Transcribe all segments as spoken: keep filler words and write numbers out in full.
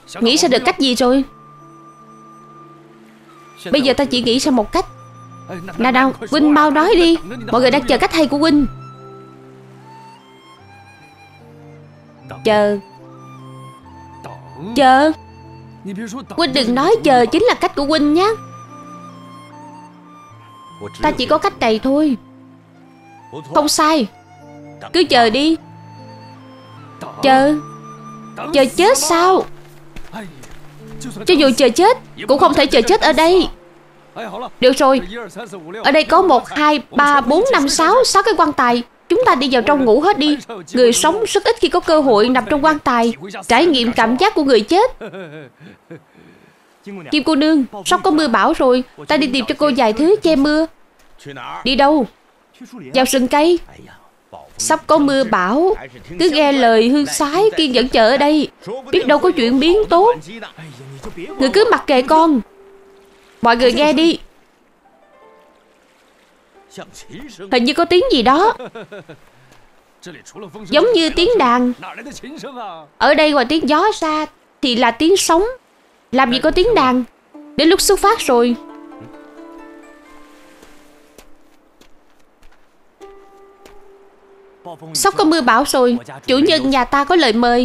Nghĩ ra được cách gì rồi? Bây giờ ta chỉ nghĩ ra một cách. Nào nào, huynh mau nói đi. Mọi người đang chờ cách hay của huynh. Chờ. Chờ. Huynh đừng nói chờ chính là cách của huynh nhé. Ta chỉ có cách này thôi. Không sai. Cứ chờ đi. Chờ. Chờ chết sao? Cho dù chờ chết cũng không thể chờ chết ở đây. Được rồi. Ở đây có một, hai, ba, bốn, năm, sáu Sáu cái quan tài. Chúng ta đi vào trong ngủ hết đi. Người sống rất ít khi có cơ hội nằm trong quan tài, trải nghiệm cảm giác của người chết. Kim cô nương, sắp có mưa bão rồi. Ta đi tìm cho cô vài thứ che mưa. Đi đâu? Vào rừng cây. Sắp có mưa bão, cứ nghe lời hương sái, kiên nhẫn chờ ở đây. Biết đâu có chuyện biến tốt. Người cứ mặc kệ con. Mọi người nghe đi. Hình như có tiếng gì đó. Giống như tiếng đàn. Ở đây ngoài tiếng gió ra thì là tiếng sóng. Làm gì có tiếng đàn. Đến lúc xuất phát rồi. Sắp có mưa bão rồi. Chủ nhân nhà ta có lời mời.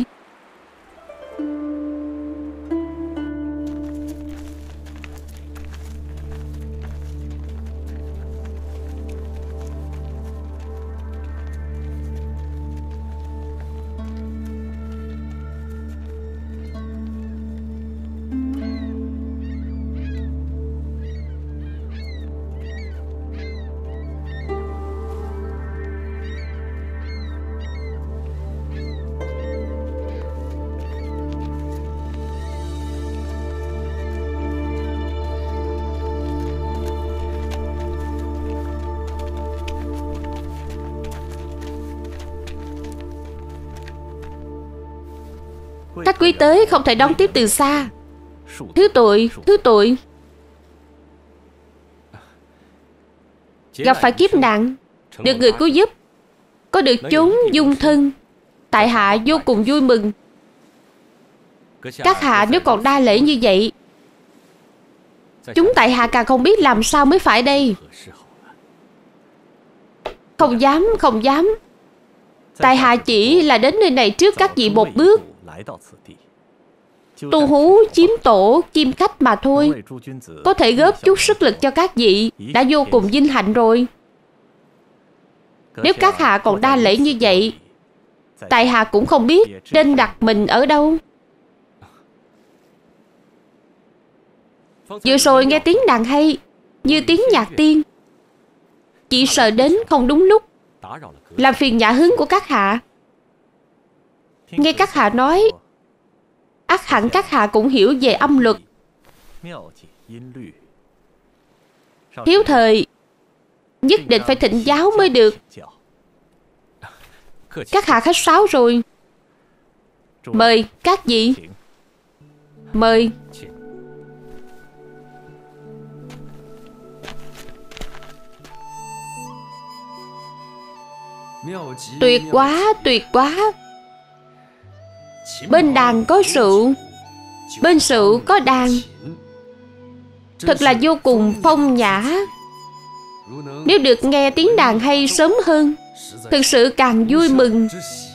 Khách quý tới không thể đón tiếp từ xa. Thứ tội, thứ tội. Gặp phải kiếp nạn, được người cứu giúp, có được chốn dung thân, tại hạ vô cùng vui mừng. Các hạ nếu còn đa lễ như vậy, chúng tại hạ càng không biết làm sao mới phải đây. Không dám, không dám. Tại hạ chỉ là đến nơi này trước các vị một bước. Tu hú chiếm tổ chim khách mà thôi. Có thể góp chút sức lực cho các vị đã vô cùng vinh hạnh rồi. Nếu các hạ còn đa lễ như vậy, tại hạ cũng không biết nên đặt mình ở đâu. Vừa rồi nghe tiếng đàn hay, như tiếng nhạc tiên. Chỉ sợ đến không đúng lúc, làm phiền nhã hứng của các hạ. Nghe các hạ nói, ắt hẳn các hạ cũng hiểu về âm luật. Hiếu thời nhất định phải thịnh giáo mới được. Các hạ khách sáo rồi. Mời các vị. Mời. Tuyệt quá, tuyệt quá. Bên đàn có rượu, bên rượu có đàn. Thật là vô cùng phong nhã. Nếu được nghe tiếng đàn hay sớm hơn, thực sự càng vui mừng.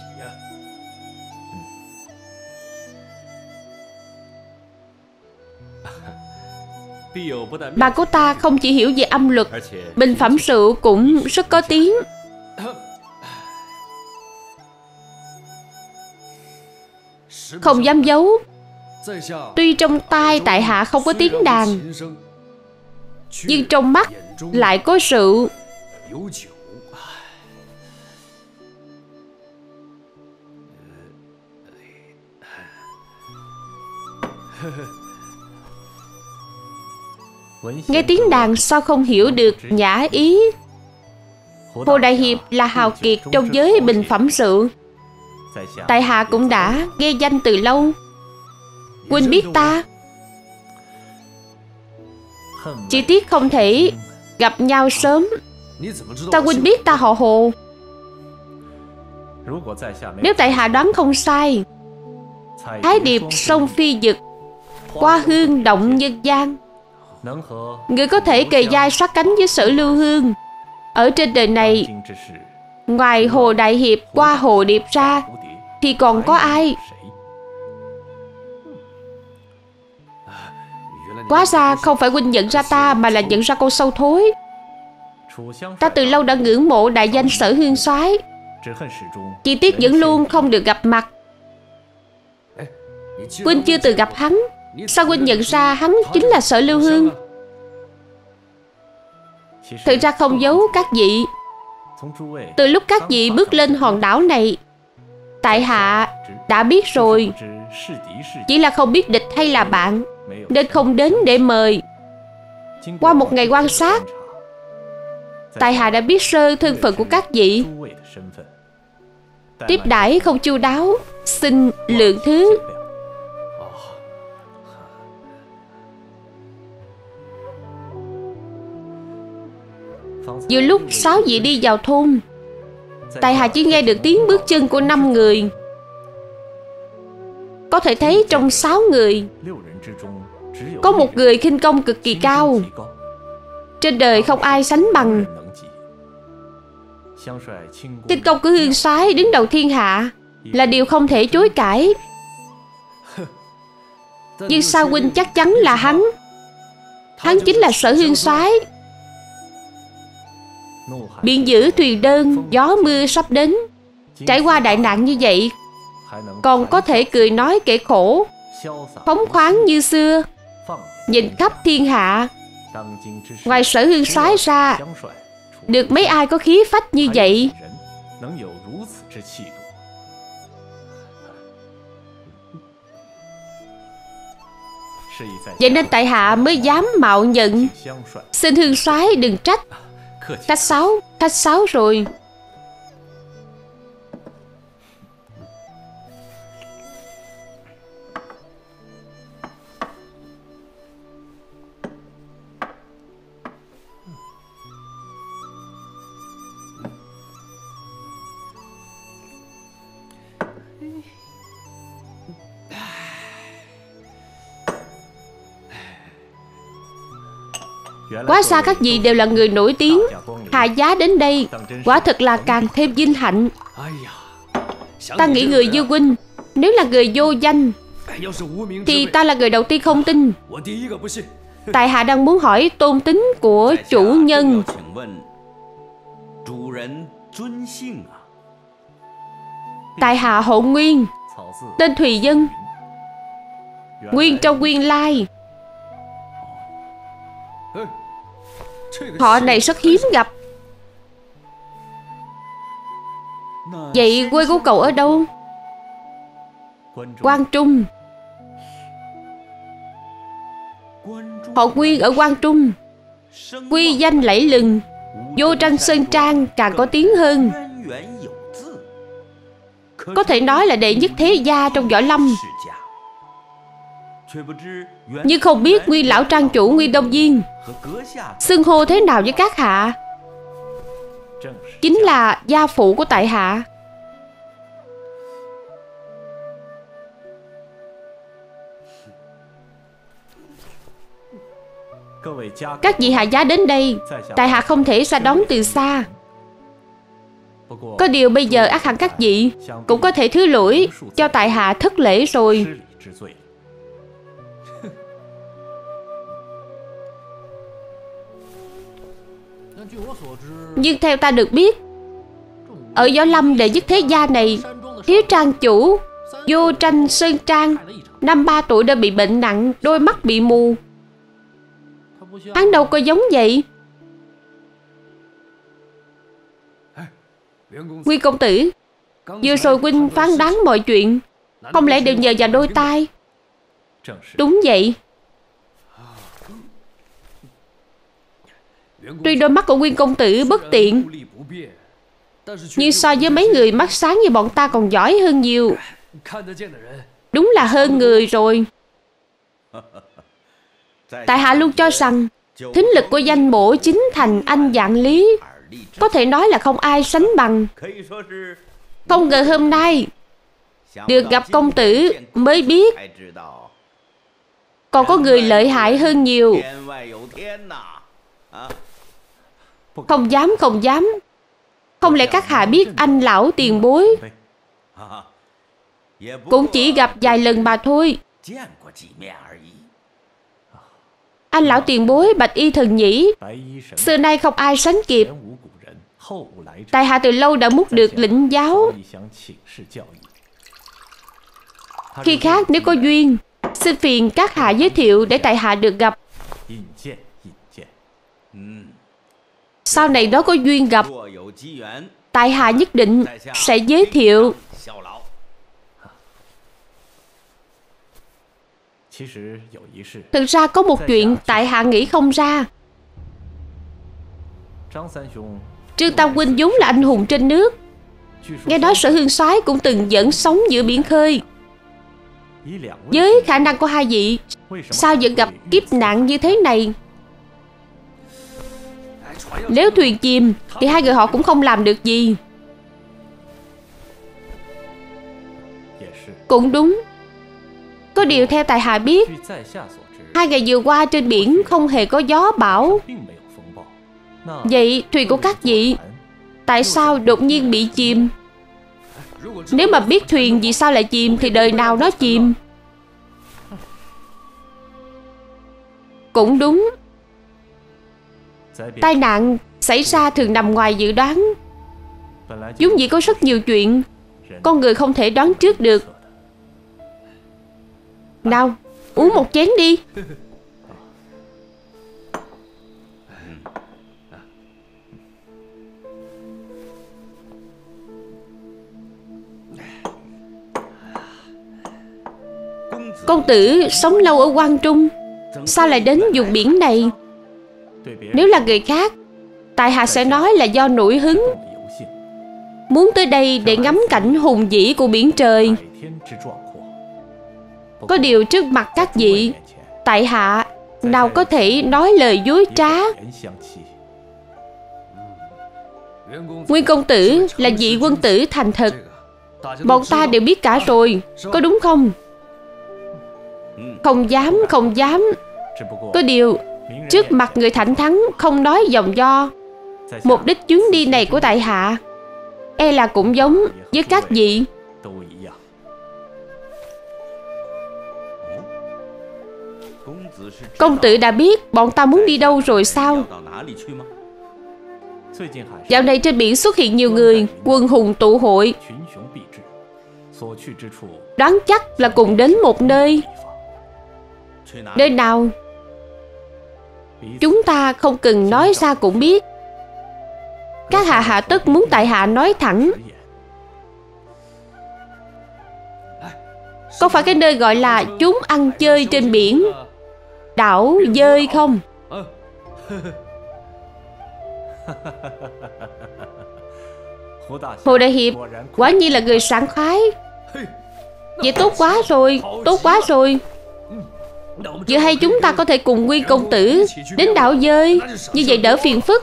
Bà của ta không chỉ hiểu về âm luật, bình phẩm rượu cũng rất có tiếng. Không dám giấu, tuy trong tai tại hạ không có tiếng đàn, nhưng trong mắt lại có rượu. Nghe tiếng đàn sao không hiểu được nhã ý. Hồ Đại Hiệp là hào kiệt trong giới bình phẩm rượu. Tại hạ cũng đã nghe danh từ lâu. Huynh biết ta, chỉ tiếc không thể gặp nhau sớm. Sao huynh biết ta họ Hồ? Nếu tại hạ đoán không sai, Thái điệp sông phi dực, hoa hương động nhân gian. Người có thể kề vai sát cánh với Sở Lưu Hương. Ở trên đời này, ngoài Hồ Đại Hiệp qua Hồ Điệp ra thì còn có ai? Quá ra không phải huynh nhận ra ta, mà là nhận ra con sâu thối. Ta từ lâu đã ngưỡng mộ đại danh Sở Hương Soái, chỉ tiếc vẫn luôn không được gặp mặt. Huynh chưa từng gặp hắn, sao huynh nhận ra hắn chính là Sở Lưu Hương? Thực ra không giấu các vị, từ lúc các vị bước lên hòn đảo này, tại hạ đã biết rồi. Chỉ là không biết địch hay là bạn, nên không đến để mời. Qua một ngày quan sát, tại hạ đã biết sơ thân phận của các vị. Tiếp đãi không chu đáo, xin lượng thứ. Vừa lúc sáu vị đi vào thôn, tại hạ chỉ nghe được tiếng bước chân của năm người. Có thể thấy trong sáu người có một người khinh công cực kỳ cao, trên đời không ai sánh bằng. Khinh công của Hương Soái đứng đầu thiên hạ là điều không thể chối cãi. Nhưng sao huynh chắc chắn là hắn? Hắn chính là Sở Hương Soái. Biển dữ thuyền đơn, gió mưa sắp đến. Trải qua đại nạn như vậy, còn có thể cười nói kể khổ, phóng khoáng như xưa, nhìn khắp thiên hạ. Ngoài Sở Hương Soái ra, được mấy ai có khí phách như vậy? Vậy nên tại hạ mới dám mạo nhận. Xin Hương Soái đừng trách. Khách sáo, khách sáo rồi. Quá xa các vị đều là người nổi tiếng, hạ giá đến đây, quả thật là càng thêm vinh hạnh. Ta nghĩ người như huynh, nếu là người vô danh thì ta là người đầu tiên không tin. Tại hạ đang muốn hỏi tôn tính của chủ nhân. Tại hạ Hộ Nguyên, tên Thùy Dân, nguyên trong nguyên lai. Họ này rất hiếm gặp. Vậy quê của cậu ở đâu? Quang Trung. Họ Nguyên ở Quang Trung, quy danh lẫy lừng, vô tranh sơn trang càng có tiếng hơn. Có thể nói là đệ nhất thế gia trong võ lâm. Nhưng không biết Nguyên lão trang chủ Nguyên Đông Viên xưng hô thế nào với các hạ? Chính là gia phụ của tại hạ. Các vị hạ giá đến đây, tại hạ không thể ra đón từ xa. Có điều bây giờ ắt hẳn các vị cũng có thể thứ lỗi cho tại hạ thất lễ rồi. Nhưng theo ta được biết, ở võ lâm đệ nhất thế gia này, thiếu trang chủ Vô Tranh Sơn Trang năm ba tuổi đã bị bệnh nặng, đôi mắt bị mù. Hắn đâu có giống vậy. Nguyên công tử, vừa rồi huynh phán đoán mọi chuyện, không lẽ đều nhờ vào đôi tai? Đúng vậy. Tuy đôi mắt của Nguyên công tử bất tiện, nhưng so với mấy người mắt sáng như bọn ta còn giỏi hơn nhiều. Đúng là hơn người rồi. Tại hạ luôn cho rằng thính lực của danh mổ chính thành anh vạn lý, có thể nói là không ai sánh bằng. Không ngờ hôm nay được gặp công tử mới biết còn có người lợi hại hơn nhiều. Không dám, không dám. Không lẽ các hạ biết anh lão tiền bối? Cũng chỉ gặp vài lần mà thôi. Anh lão tiền bối Bạch Y thần nhĩ, xưa nay không ai sánh kịp. Tại hạ từ lâu đã múc được lĩnh giáo. Khi khác nếu có duyên, xin phiền các hạ giới thiệu để tại hạ được gặp. Sau này đó có duyên gặp, tại hạ nhất định sẽ giới thiệu. Thực ra có một chuyện tại hạ nghĩ không ra. Trương Tam huynh vốn là anh hùng trên nước. Nghe nói Sở Hương soái cũng từng dẫn sóng giữa biển khơi. Với khả năng của hai vị, sao vẫn gặp kiếp nạn như thế này? Nếu thuyền chìm thì hai người họ cũng không làm được gì. Cũng đúng. Có điều theo tại hạ biết, hai ngày vừa qua trên biển không hề có gió bão. Vậy thuyền của các vị tại sao đột nhiên bị chìm? Nếu mà biết thuyền vì sao lại chìm thì đời nào nó chìm. Cũng đúng. Tai nạn xảy ra thường nằm ngoài dự đoán. Vốn dĩ có rất nhiều chuyện con người không thể đoán trước được. Nào, uống một chén đi. Công tử sống lâu ở Quang Trung, sao lại đến vùng biển này? Nếu là người khác, tại hạ sẽ nói là do nổi hứng, muốn tới đây để ngắm cảnh hùng vĩ của biển trời. Có điều trước mặt các vị, tại hạ nào có thể nói lời dối trá. Nguyên công tử là vị quân tử thành thật, bọn ta đều biết cả rồi, có đúng không? Không dám, không dám. Có điều trước mặt người thẳng thắn không nói vòng vo. Mục đích chuyến đi này của tại hạ e là cũng giống với các vị. Công tử đã biết bọn ta muốn đi đâu rồi sao? Dạo này trên biển xuất hiện nhiều người, quân hùng tụ hội, đoán chắc là cùng đến một nơi. Nơi nào? Chúng ta không cần nói ra cũng biết. Các hạ hạ tất muốn tại hạ nói thẳng. Có phải cái nơi gọi là chúng ăn chơi trên biển, đảo Dơi không? Hồ đại hiệp quả nhiên là người sảng khoái. Vậy tốt quá rồi, tốt quá rồi. Giờ hay chúng ta có thể cùng Nguyên công tử đến đảo Dơi, như vậy đỡ phiền phức.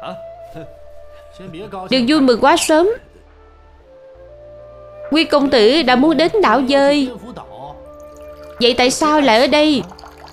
Đừng vui mừng quá sớm. Nguyên công tử đã muốn đến đảo Dơi, vậy tại sao lại ở đây?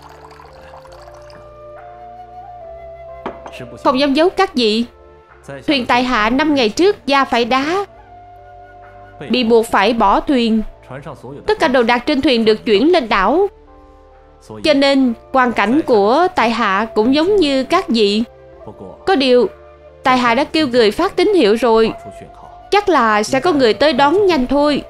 Không dám giấu các vị, thuyền tại hạ năm ngày trước va phải đá, bị buộc phải bỏ thuyền. Tất cả đồ đạc trên thuyền được chuyển lên đảo, cho nên hoàn cảnh của tại hạ cũng giống như các vị. Có điều tại hạ đã kêu người phát tín hiệu rồi, chắc là sẽ có người tới đón nhanh thôi.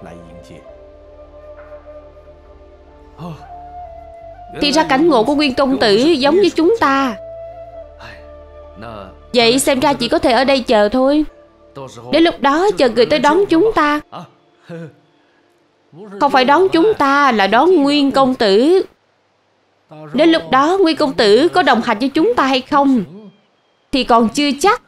Thì ra cảnh ngộ của Nguyên công tử giống như chúng ta. Vậy xem ra chỉ có thể ở đây chờ thôi. Đến lúc đó chờ người tới đón chúng ta. Không phải đón chúng ta, là đón Nguyên công tử. Đến lúc đó Nguyên công tử có đồng hành với chúng ta hay không thì còn chưa chắc.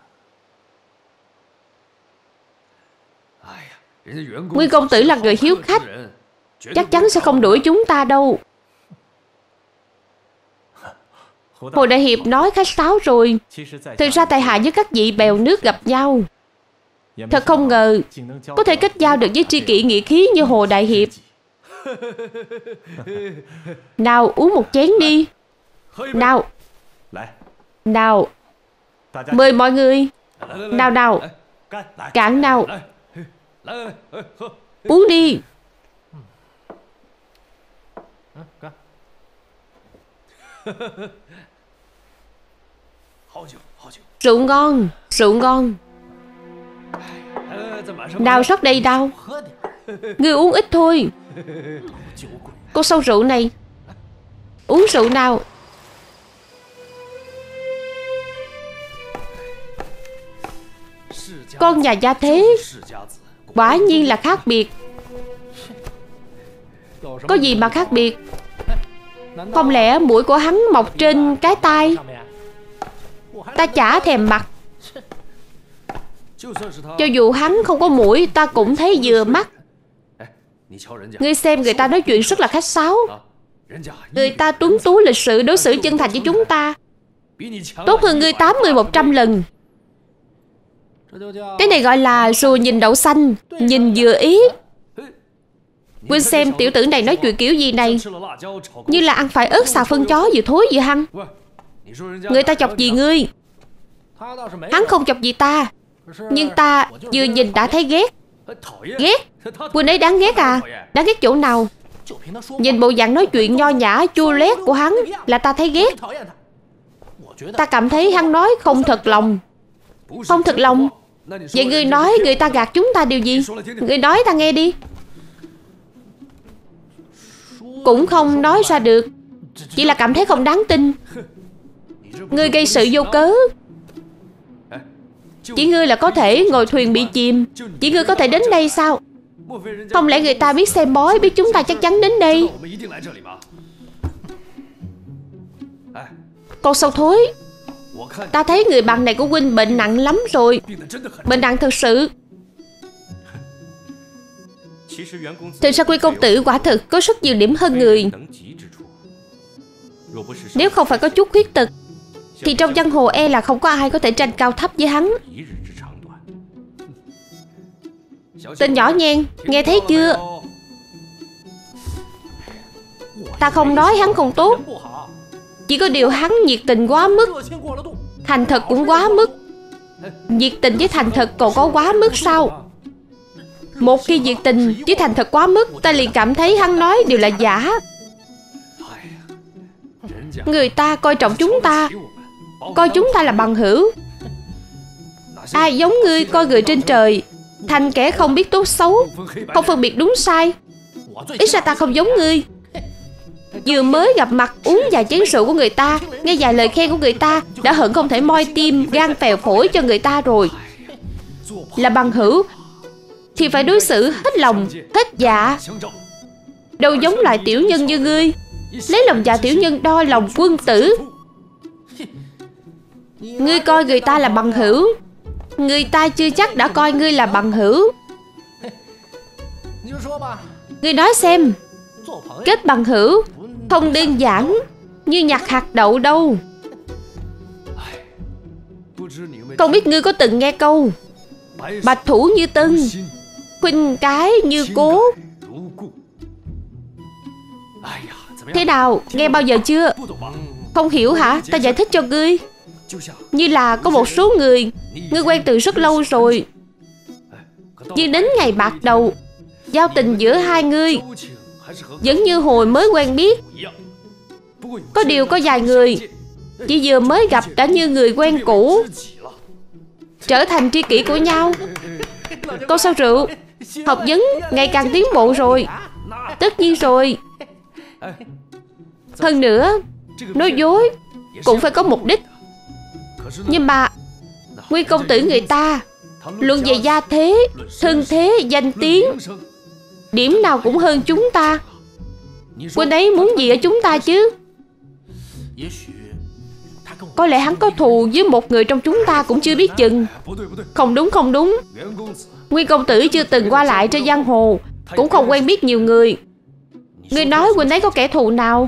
Nguyên công tử là người hiếu khách, chắc chắn sẽ không đuổi chúng ta đâu. Hồ đại hiệp nói khách sáo rồi. Thực ra tại hạ với các vị bèo nước gặp nhau, Thật không ngờ có thể kết giao được với tri kỷ nghĩa khí như Hồ Đại Hiệp. Nào uống một chén đi. Nào. Nào. Mời mọi người. Nào nào. Cạn nào. Uống đi. Rượu ngon. Rượu ngon. Nào rót đây nào. Ngươi uống ít thôi. Cô sâu rượu này. Uống rượu nào. Con nhà gia thế quả nhiên là khác biệt. Có gì mà khác biệt? Không lẽ mũi của hắn mọc trên cái tai? Ta chả thèm mặt. Cho dù hắn không có mũi, ta cũng thấy vừa mắt. Ngươi xem người ta nói chuyện rất là khách sáo. Người ta tuấn tú lịch sự, đối xử chân thành với chúng ta. Tốt hơn ngươi tám mươi một trăm lần. Cái này gọi là rùa nhìn đậu xanh, nhìn vừa ý. Quên xem tiểu tử này nói chuyện kiểu gì này. Như là ăn phải ớt xào phân chó vừa thối vừa hăng. Người ta chọc gì ngươi? Hắn không chọc gì ta. Nhưng ta vừa nhìn đã thấy ghét. Ghét? Quỳnh ấy đáng ghét à? Đáng ghét chỗ nào? Nhìn bộ dạng nói chuyện nho nhã chua lét của hắn là ta thấy ghét. Ta cảm thấy hắn nói không thật lòng. Không thật lòng? Vậy ngươi nói người ta gạt chúng ta điều gì? Ngươi nói ta nghe đi. Cũng không nói ra được. Chỉ là cảm thấy không đáng tin. Ngươi gây sự vô cớ. Chỉ ngươi là có thể ngồi thuyền bị chìm. Chỉ ngươi có thể đến đây sao? Không lẽ người ta biết xem bói, biết chúng ta chắc chắn đến đây? Con sâu thối, ta thấy người bạn này của huynh bệnh nặng lắm rồi. Bệnh nặng thật sự. Thực ra Quy công tử quả thực có rất nhiều điểm hơn người. Nếu không phải có chút khuyết tật thì trong giang hồ e là không có ai có thể tranh cao thấp với hắn. Tên nhỏ nhen, nghe thấy chưa? Ta không nói hắn không tốt. Chỉ có điều hắn nhiệt tình quá mức. Thành thật cũng quá mức. Nhiệt tình với thành thật còn có quá mức sao? Một khi nhiệt tình với thành thật quá mức, ta liền cảm thấy hắn nói đều là giả. Người ta coi trọng chúng ta, coi chúng ta là bằng hữu. Ai giống ngươi coi người trên trời thành kẻ không biết tốt xấu, không phân biệt đúng sai. Ít ra ta không giống ngươi. Vừa mới gặp mặt uống vài chén rượu của người ta, nghe vài lời khen của người ta, đã hận không thể moi tim gan phèo phổi cho người ta rồi. Là bằng hữu thì phải đối xử hết lòng, hết dạ. Đâu giống loại tiểu nhân như ngươi, lấy lòng dạ tiểu nhân đo lòng quân tử. Ngươi coi người ta là bằng hữu, người ta chưa chắc đã coi ngươi là bằng hữu. Ngươi nói xem, kết bằng hữu không đơn giản như nhặt hạt đậu đâu. Không biết ngươi có từng nghe câu bạch thủ như tân, khuynh cái như cố. Thế nào, nghe bao giờ chưa? Không hiểu hả? Ta giải thích cho ngươi. Như là có một số người ngươi quen từ rất lâu rồi, nhưng đến ngày bạc đầu, giao tình giữa hai ngươi vẫn như hồi mới quen biết. Có điều có vài người chỉ vừa mới gặp đã như người quen cũ, trở thành tri kỷ của nhau. Con sao rượu, học vấn ngày càng tiến bộ rồi. Tất nhiên rồi. Hơn nữa, nói dối cũng phải có mục đích. Nhưng mà Nguyên công tử người ta luận về gia thế, thân thế, danh tiếng, điểm nào cũng hơn chúng ta. Huynh ấy muốn gì ở chúng ta chứ? Có lẽ hắn có thù với một người trong chúng ta cũng chưa biết chừng. Không đúng, không đúng. Nguyên công tử chưa từng qua lại trên giang hồ, cũng không quen biết nhiều người. Ngươi nói huynh ấy có kẻ thù nào?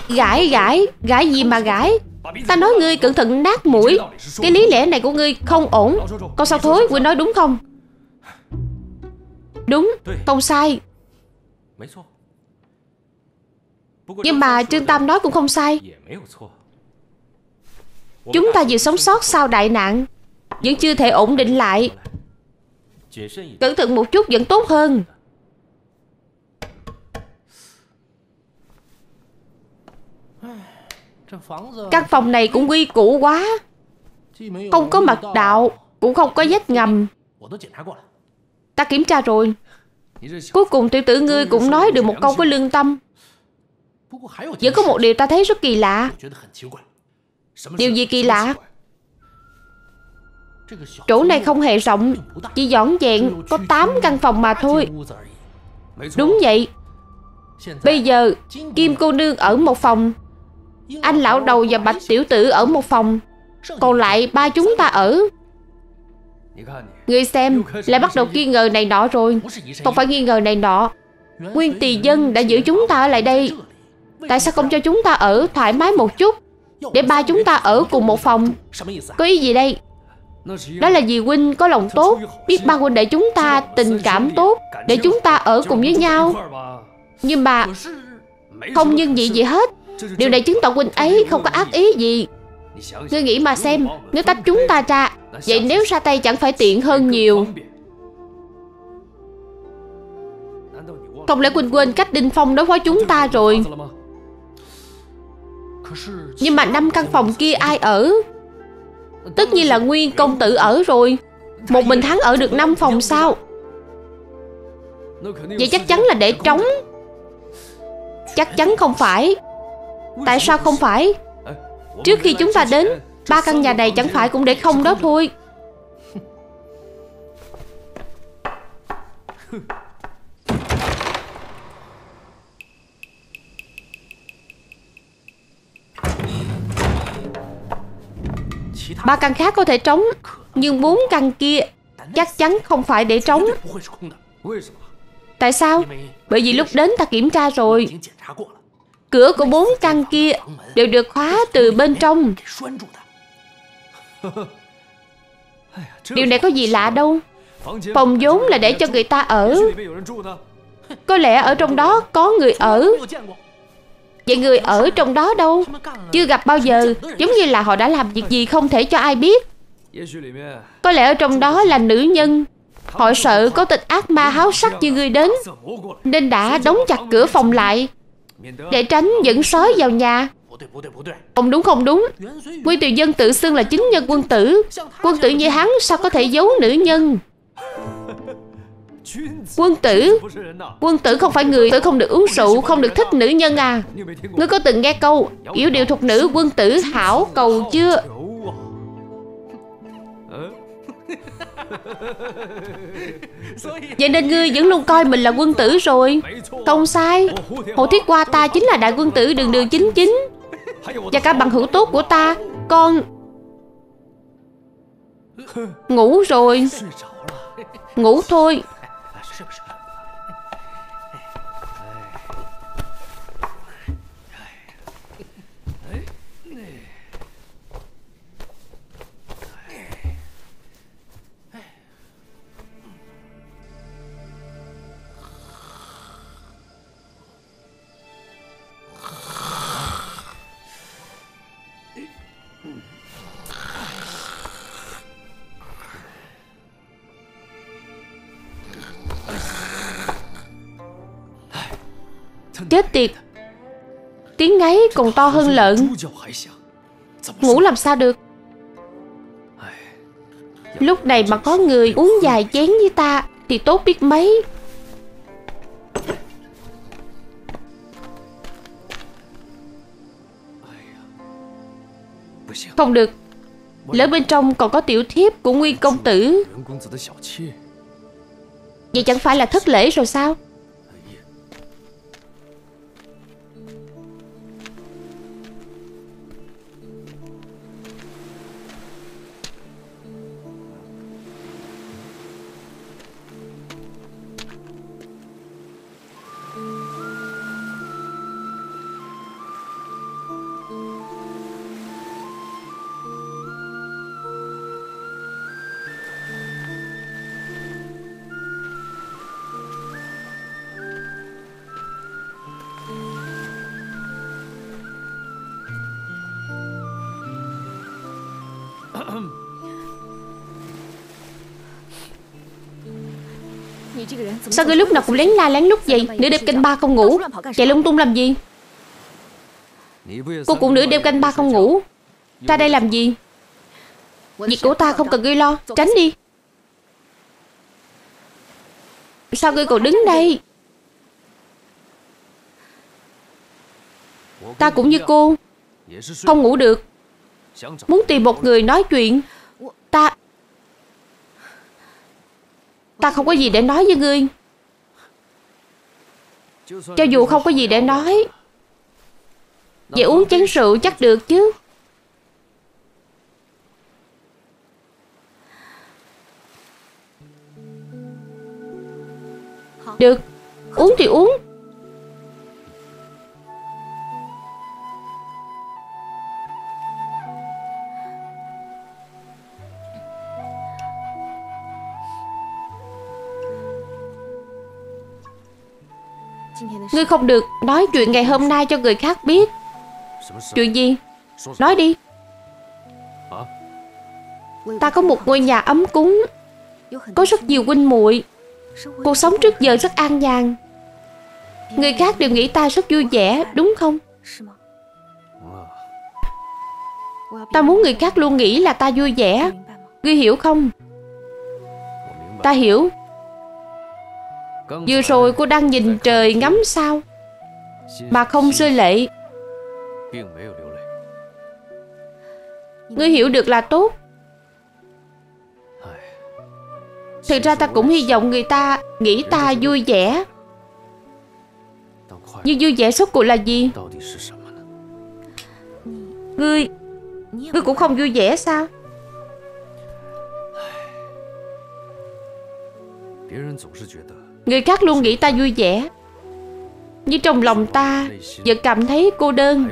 Gãi gãi, gãi gì mà gãi? Ta nói ngươi cẩn thận nát mũi. Cái lý lẽ này của ngươi không ổn. Con sao thối, Huynh nói đúng không? Đúng, không sai. Nhưng mà Trương Tam nói cũng không sai. Chúng ta vừa sống sót sau đại nạn, vẫn chưa thể ổn định lại. Cẩn thận một chút vẫn tốt hơn. Căn phòng này cũng quy củ quá. Không có mật đạo, cũng không có vách ngầm. Ta kiểm tra rồi. Cuối cùng tiểu tử ngươi cũng nói được một câu có lương tâm. Vẫn có một điều ta thấy rất kỳ lạ. Điều gì kỳ lạ? Chỗ này không hề rộng, chỉ vỏn vẹn có tám căn phòng mà thôi. Đúng vậy. Bây giờ Kim cô nương ở một phòng, anh lão đầu và Bạch tiểu tử ở một phòng, còn lại ba chúng ta ở. Ngươi xem, lại bắt đầu nghi ngờ này nọ rồi. Không phải nghi ngờ này nọ. Nguyên Tỳ Dân đã giữ chúng ta ở lại đây. Tại sao không cho chúng ta ở thoải mái một chút, để ba chúng ta ở cùng một phòng? Có ý gì đây? Đó là vì huynh có lòng tốt, biết ba huynh đệ chúng ta tình cảm tốt, để chúng ta ở cùng với nhau. Nhưng mà không nhân vị gì hết. Điều này chứng tỏ huynh ấy không có ác ý gì. Ngươi nghĩ mà xem, nếu tách chúng ta ra, vậy nếu ra tay chẳng phải tiện hơn nhiều? Không lẽ huynh quên cách Đinh Phong đối phó chúng ta rồi? Nhưng mà năm căn phòng kia ai ở? Tất nhiên là Nguyên công tử ở rồi. Một mình hắn ở được năm phòng sao? Vậy chắc chắn là để trống. Chắc chắn không phải. Tại sao không phải? Trước khi chúng ta đến, ba căn nhà này chẳng phải cũng để không đó thôi. Ba căn khác có thể trống, nhưng bốn căn kia chắc chắn không phải để trống. Tại sao? Bởi vì lúc đến ta kiểm tra rồi. Cửa của bốn căn kia đều được khóa từ bên trong. Điều này có gì lạ đâu. Phòng vốn là để cho người ta ở. Có lẽ ở trong đó có người ở. Vậy người ở trong đó đâu? Chưa gặp bao giờ. Giống như là họ đã làm việc gì không thể cho ai biết. Có lẽ ở trong đó là nữ nhân. Họ sợ có tên ác ma háo sắc như ngươi đến, nên đã đóng chặt cửa phòng lại, để tránh dẫn sói vào nhà. Không đúng, không đúng. Nguyên Tỳ Dân tự xưng là chính nhân quân tử. Quân tử như hắn sao có thể giấu nữ nhân? Quân tử Quân tử không phải người. Tử không được uống rượu, không được thích nữ nhân à? Ngươi có từng nghe câu yểu điệu thục nữ quân tử hảo cầu chưa? Vậy nên ngươi vẫn luôn coi mình là quân tử rồi. Không sai. Hồ Thiết Hoa ta chính là đại quân tử đường đường chính chính. Và cả bằng hữu tốt của ta. Con ngủ rồi. Ngủ thôi. Chết tiệt. Tiếng ngáy còn to hơn lợn. Ngủ làm sao được? Lúc này mà có người uống vài chén với ta thì tốt biết mấy. Không được. Lỡ bên trong còn có tiểu thiếp của Nguyên công tử, vậy chẳng phải là thất lễ rồi sao? Sao ngươi lúc nào cũng lén la lén lút vậy? Nửa đêm canh ba không ngủ, chạy lung tung làm gì? Cô cũng nửa đêm canh ba không ngủ, ra đây làm gì? Việc của ta không cần ngươi lo, tránh đi. Sao ngươi còn đứng đây? Ta cũng như cô, không ngủ được, muốn tìm một người nói chuyện. Ta Ta không có gì để nói với ngươi. Cho dù không có gì để nói, vậy uống chén rượu chắc được chứ. Được, uống thì uống. Ngươi không được nói chuyện ngày hôm nay cho người khác biết. Chuyện gì? Nói đi. Ta có một ngôi nhà ấm cúng, có rất nhiều huynh muội, cuộc sống trước giờ rất an nhàn. Người khác đều nghĩ ta rất vui vẻ, đúng không? Ta muốn người khác luôn nghĩ là ta vui vẻ. Ngươi hiểu không? Ta hiểu. Vừa rồi cô đang nhìn trời ngắm sao mà không rơi lệ. Ngươi hiểu được là tốt. Thực ra ta cũng hy vọng người ta nghĩ ta vui vẻ. Nhưng vui vẻ rốt cuộc là gì? Ngươi Ngươi cũng không vui vẻ sao? Người khác luôn nghĩ ta vui vẻ, nhưng trong lòng ta vẫn cảm thấy cô đơn.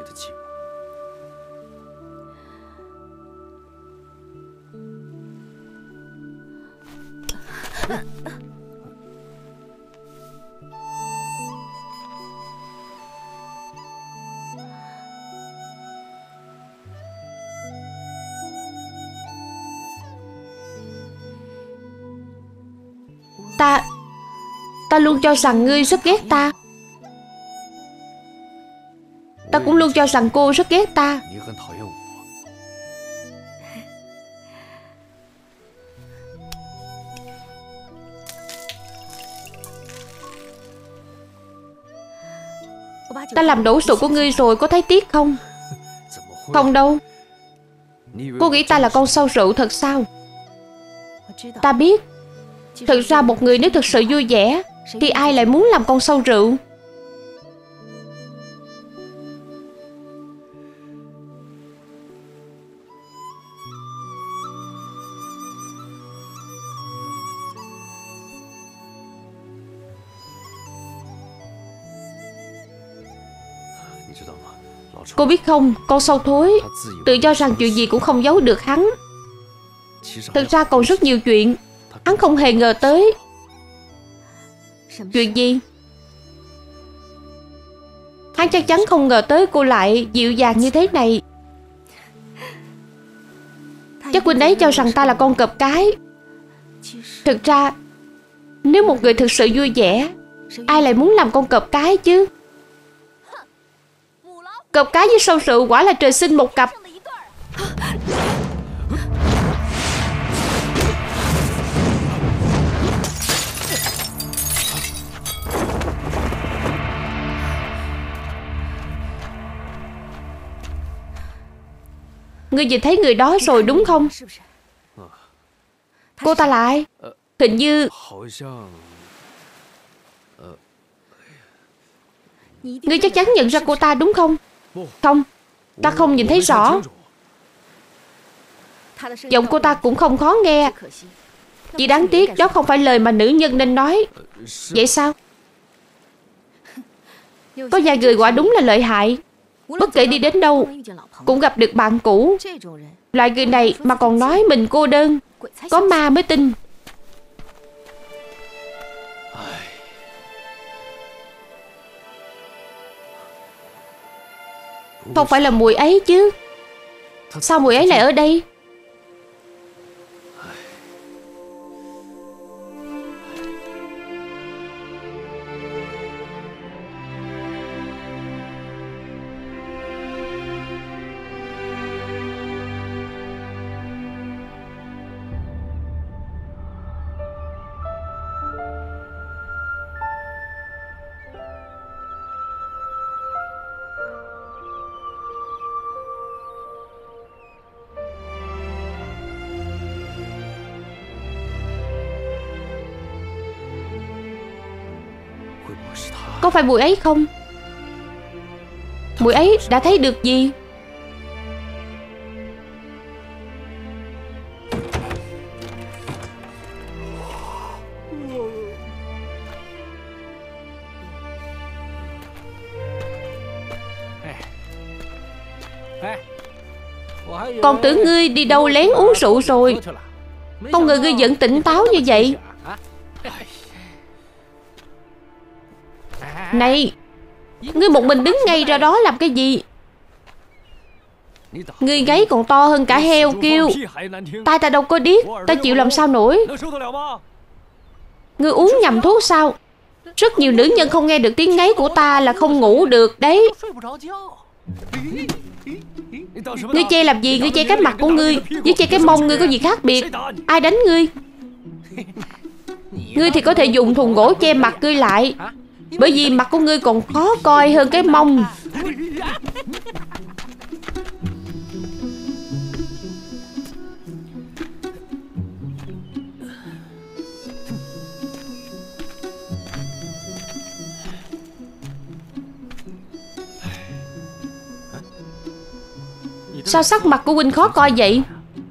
Ta Ta luôn cho rằng ngươi rất ghét ta. Ta cũng luôn cho rằng cô rất ghét ta. Ta làm đổ rượu của ngươi rồi, có thấy tiếc không? Không đâu. Cô nghĩ ta là con sâu rượu thật sao? Ta biết. Thực ra một người nếu thực sự vui vẻ thì ai lại muốn làm con sâu rượu? Cô biết không, con sâu thối tự cho rằng chuyện gì cũng không giấu được hắn. Thực ra còn rất nhiều chuyện hắn không hề ngờ tới. Chuyện gì? Hắn chắc chắn không ngờ tới cô lại dịu dàng như thế này. Chắc huynh ấy cho rằng ta là con cọp cái. Thực ra nếu một người thực sự vui vẻ, ai lại muốn làm con cọp cái chứ? Cọp cái với sâu rượu quả là trời sinh một cặp. Ngươi nhìn thấy người đó rồi đúng không? Cô ta là ai? Hình như... Ngươi chắc chắn nhận ra cô ta đúng không? Không, ta không nhìn thấy rõ. Giọng cô ta cũng không khó nghe. Chỉ đáng tiếc đó không phải lời mà nữ nhân nên nói. Vậy sao? Có vài người quả đúng là lợi hại. Bất kể đi đến đâu cũng gặp được bạn cũ. Loại người này mà còn nói mình cô đơn, có ma mới tin. Không phải là mùi ấy chứ? Sao mùi ấy lại ở đây? Có phải muội ấy không? Muội ấy đã thấy được gì? Con tưởng ngươi đi đâu lén uống rượu rồi, không ngờ ngươi vẫn tỉnh táo như vậy. Này, ngươi một mình đứng ngay ra đó làm cái gì? Ngươi gáy còn to hơn cả heo kêu. Tai ta đâu có điếc, ta chịu làm sao nổi. Ngươi uống nhầm thuốc sao? Rất nhiều nữ nhân không nghe được tiếng ngáy của ta là không ngủ được đấy. Ngươi che làm gì? Ngươi che cái mặt của ngươi với che cái mông ngươi có gì khác biệt? Ai đánh ngươi? Ngươi thì có thể dùng thùng gỗ che mặt ngươi lại, bởi vì mặt của ngươi còn khó coi hơn cái mông. Sao sắc mặt của huynh khó coi vậy?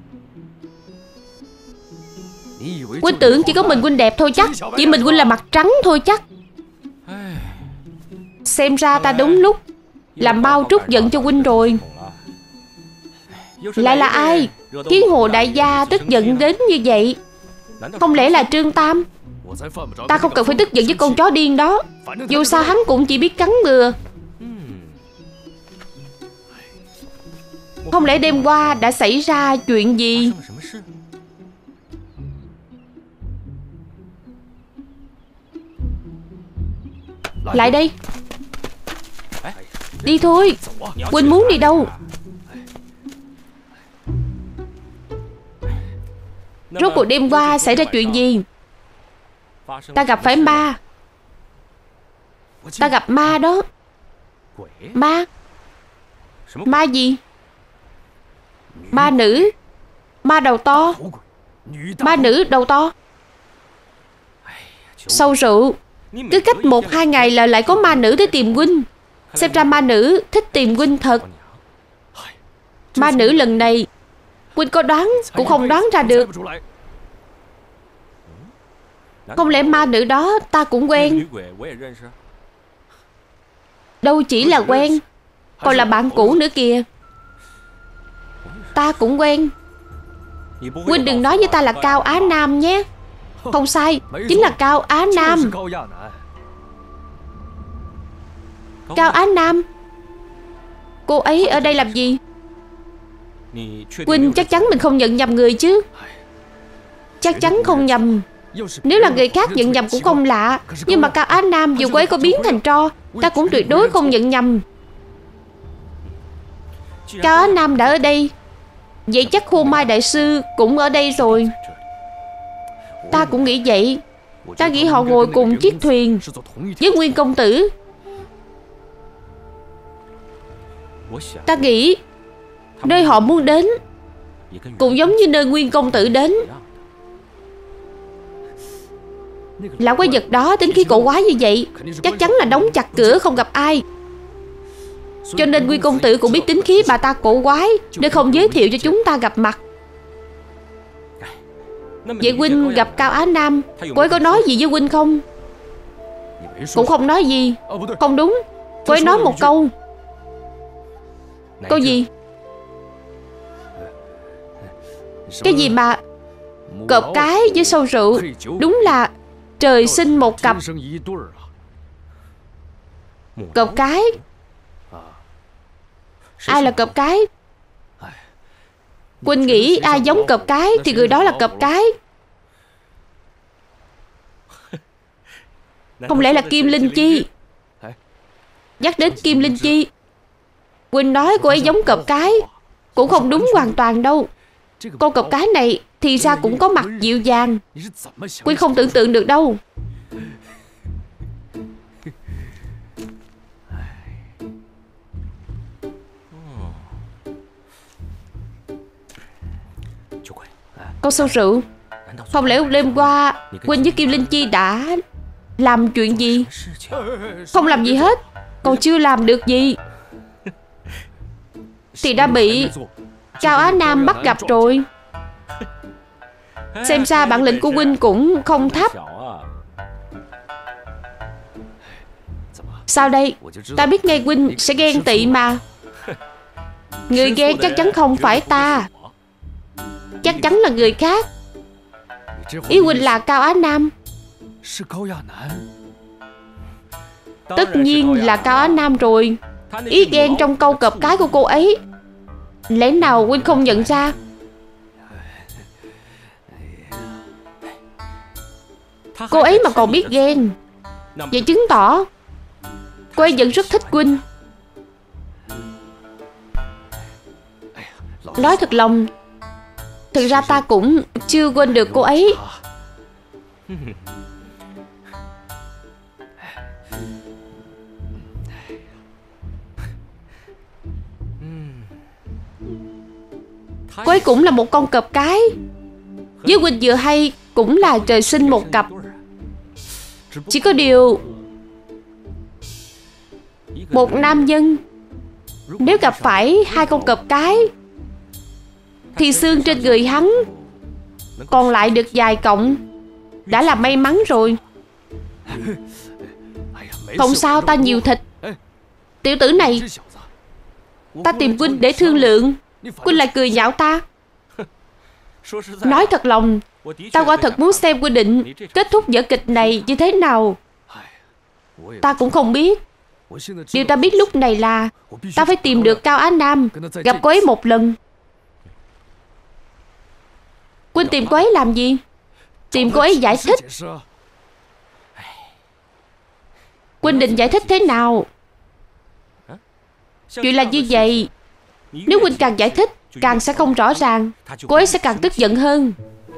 Huynh tưởng chỉ có mình huynh đẹp thôi chắc? Chỉ mình huynh là mặt trắng thôi chắc? Xem ra ta đúng lúc làm mau trút giận cho huynh rồi. Lại là ai khiến Hồ đại gia tức giận đến như vậy? Không lẽ là Trương Tam? Ta không cần phải tức giận với con chó điên đó. Dù sao hắn cũng chỉ biết cắn bừa. Không lẽ đêm qua đã xảy ra chuyện gì? Lại đây. Đi thôi. Huynh muốn đi đâu? Rốt cuộc đêm qua xảy ra chuyện gì? Ta gặp phải ma. Ta gặp ma đó. Ma? Ma gì? Ma nữ. Ma đầu to. Ma nữ đầu to. Sâu rượu. Cứ cách một hai ngày là lại có ma nữ tới tìm huynh. Xem ra ma nữ thích tìm huynh thật. Ma nữ lần này huynh có đoán cũng không đoán ra được. Không lẽ ma nữ đó ta cũng quen? Đâu chỉ là quen, còn là bạn cũ nữa kìa. Ta cũng quen. Huynh đừng nói với ta là Cao Á Nam nhé. Không sai, chính là Cao Á Nam. Cao Á Nam? Cô ấy ở đây làm gì? Huynh chắc chắn mình không nhận nhầm người chứ? Chắc chắn không nhầm. Nếu là người khác nhận nhầm cũng không lạ, nhưng mà Cao Á Nam dù cô ấy có biến thành tro, ta cũng tuyệt đối không nhận nhầm. Cao Á Nam đã ở đây, vậy chắc Khô Mai đại sư cũng ở đây rồi. Ta cũng nghĩ vậy. Ta nghĩ họ ngồi cùng chiếc thuyền với Nguyên công tử. Ta nghĩ nơi họ muốn đến cũng giống như nơi Nguyên công tử đến. Lão quái vật đó tính khí cổ quái như vậy, chắc chắn là đóng chặt cửa không gặp ai. Cho nên Nguyên công tử cũng biết tính khí bà ta cổ quái, nên không giới thiệu cho chúng ta gặp mặt. Vậy huynh gặp Cao Á Nam, cô ấy có nói gì với huynh không? Cũng không nói gì. Không đúng, cô ấy nói một câu. Câu gì? Cái gì mà cọp cái với sâu rượu đúng là trời sinh một cặp. Cọp cái? Ai là cọp cái? Huynh nghĩ ai giống cọp cái thì người đó là cọp cái. Không lẽ là Kim Linh Chi? Nhắc đến Kim Linh Chi, huynh nói cô ấy giống cọp cái cũng không đúng hoàn toàn đâu. Con cọp cái này thì ra cũng có mặt dịu dàng. Huynh không tưởng tượng được đâu. Con sâu rượu, không lẽ đêm qua huynh với Kim Linh Chi đã Làm chuyện gì? Không làm gì hết. Còn chưa làm được gì thì đã bị Cao Á Nam bắt gặp rồi. Xem ra bản lĩnh của huynh cũng không thấp. Sao đây? Ta biết ngay huynh sẽ ghen tị mà. Người ghen chắc chắn không phải ta, chắc chắn là người khác. Ý huynh là Cao Á Nam. Tất nhiên là Cao Á Nam rồi. Ý ghen trong câu cọp cái của cô ấy, lẽ nào huynh không nhận ra? Cô ấy mà còn biết ghen, vậy chứng tỏ cô ấy vẫn rất thích huynh. Nói thật lòng, thực ra ta cũng chưa quên được cô ấy. Cô ấy cũng là một con cọp cái. Với huynh vừa hay cũng là trời sinh một cặp. Chỉ có điều, một nam nhân nếu gặp phải hai con cọp cái thì xương trên người hắn còn lại được vài cọng đã là may mắn rồi. Không sao, ta nhiều thịt. Tiểu tử này, ta tìm huynh để thương lượng, huynh lại cười nhạo ta. Nói thật lòng, ta quả thật muốn xem huynh định kết thúc vở kịch này như thế nào. Ta cũng không biết. Điều ta biết lúc này là ta phải tìm được Cao Á Nam, gặp cô ấy một lần. Huynh tìm cô ấy làm gì? Tìm cô ấy giải thích. Huynh định giải thích thế nào? Chuyện là như vậy. Nếu huynh càng giải thích, càng sẽ không rõ ràng, cô ấy sẽ càng tức giận hơn.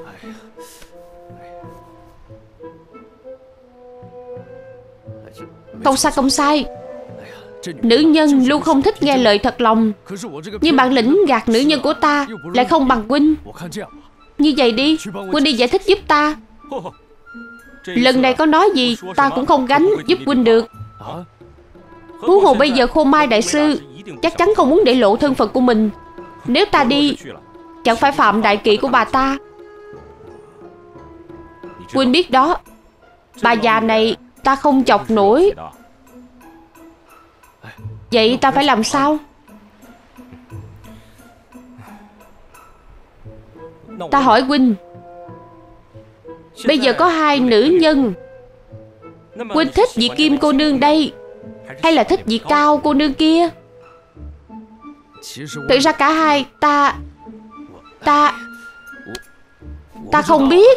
Không sai, không sai. Nữ nhân luôn không thích nghe lời thật lòng, nhưng bản lĩnh gạt nữ nhân của ta lại không bằng huynh. Như vậy đi, huynh đi giải thích giúp ta. Lần này có nói gì ta cũng không gánh giúp huynh được. Huống hồ bây giờ Khô Mai đại sư chắc chắn không muốn để lộ thân phận của mình. Nếu ta đi, chẳng phải phạm đại kỵ của bà ta. Huynh biết đó, bà già này ta không chọc nổi. Vậy ta phải làm sao? Ta hỏi huynh, bây giờ có hai nữ nhân, huynh thích vị Kim cô nương đây hay là thích vị Cao cô nương kia? Thực ra cả hai ta Ta Ta không biết.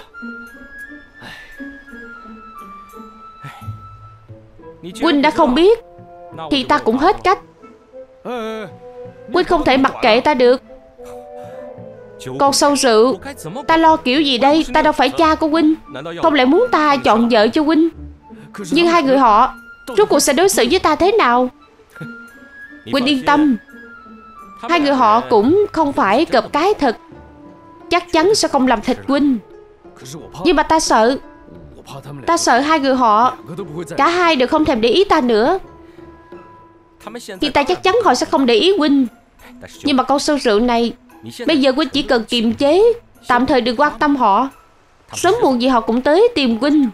Huynh đã không biết thì ta cũng hết cách. Huynh không thể mặc kệ ta được. Con sâu rượu, ta lo kiểu gì đây? Ta đâu phải cha của huynh, không lẽ muốn ta chọn vợ cho huynh? Nhưng hai người họ rốt cuộc sẽ đối xử với ta thế nào? Huynh yên tâm, hai người họ cũng không phải cọp cái thật, chắc chắn sẽ không làm thịt huynh. Nhưng mà ta sợ Ta sợ hai người họ cả hai đều không thèm để ý ta nữa. Hiện tại chắc chắn họ sẽ không để ý huynh. Nhưng mà con sâu rượu này, bây giờ huynh chỉ cần kiềm chế, tạm thời đừng quan tâm họ. Sớm muộn gì họ cũng tới tìm huynh.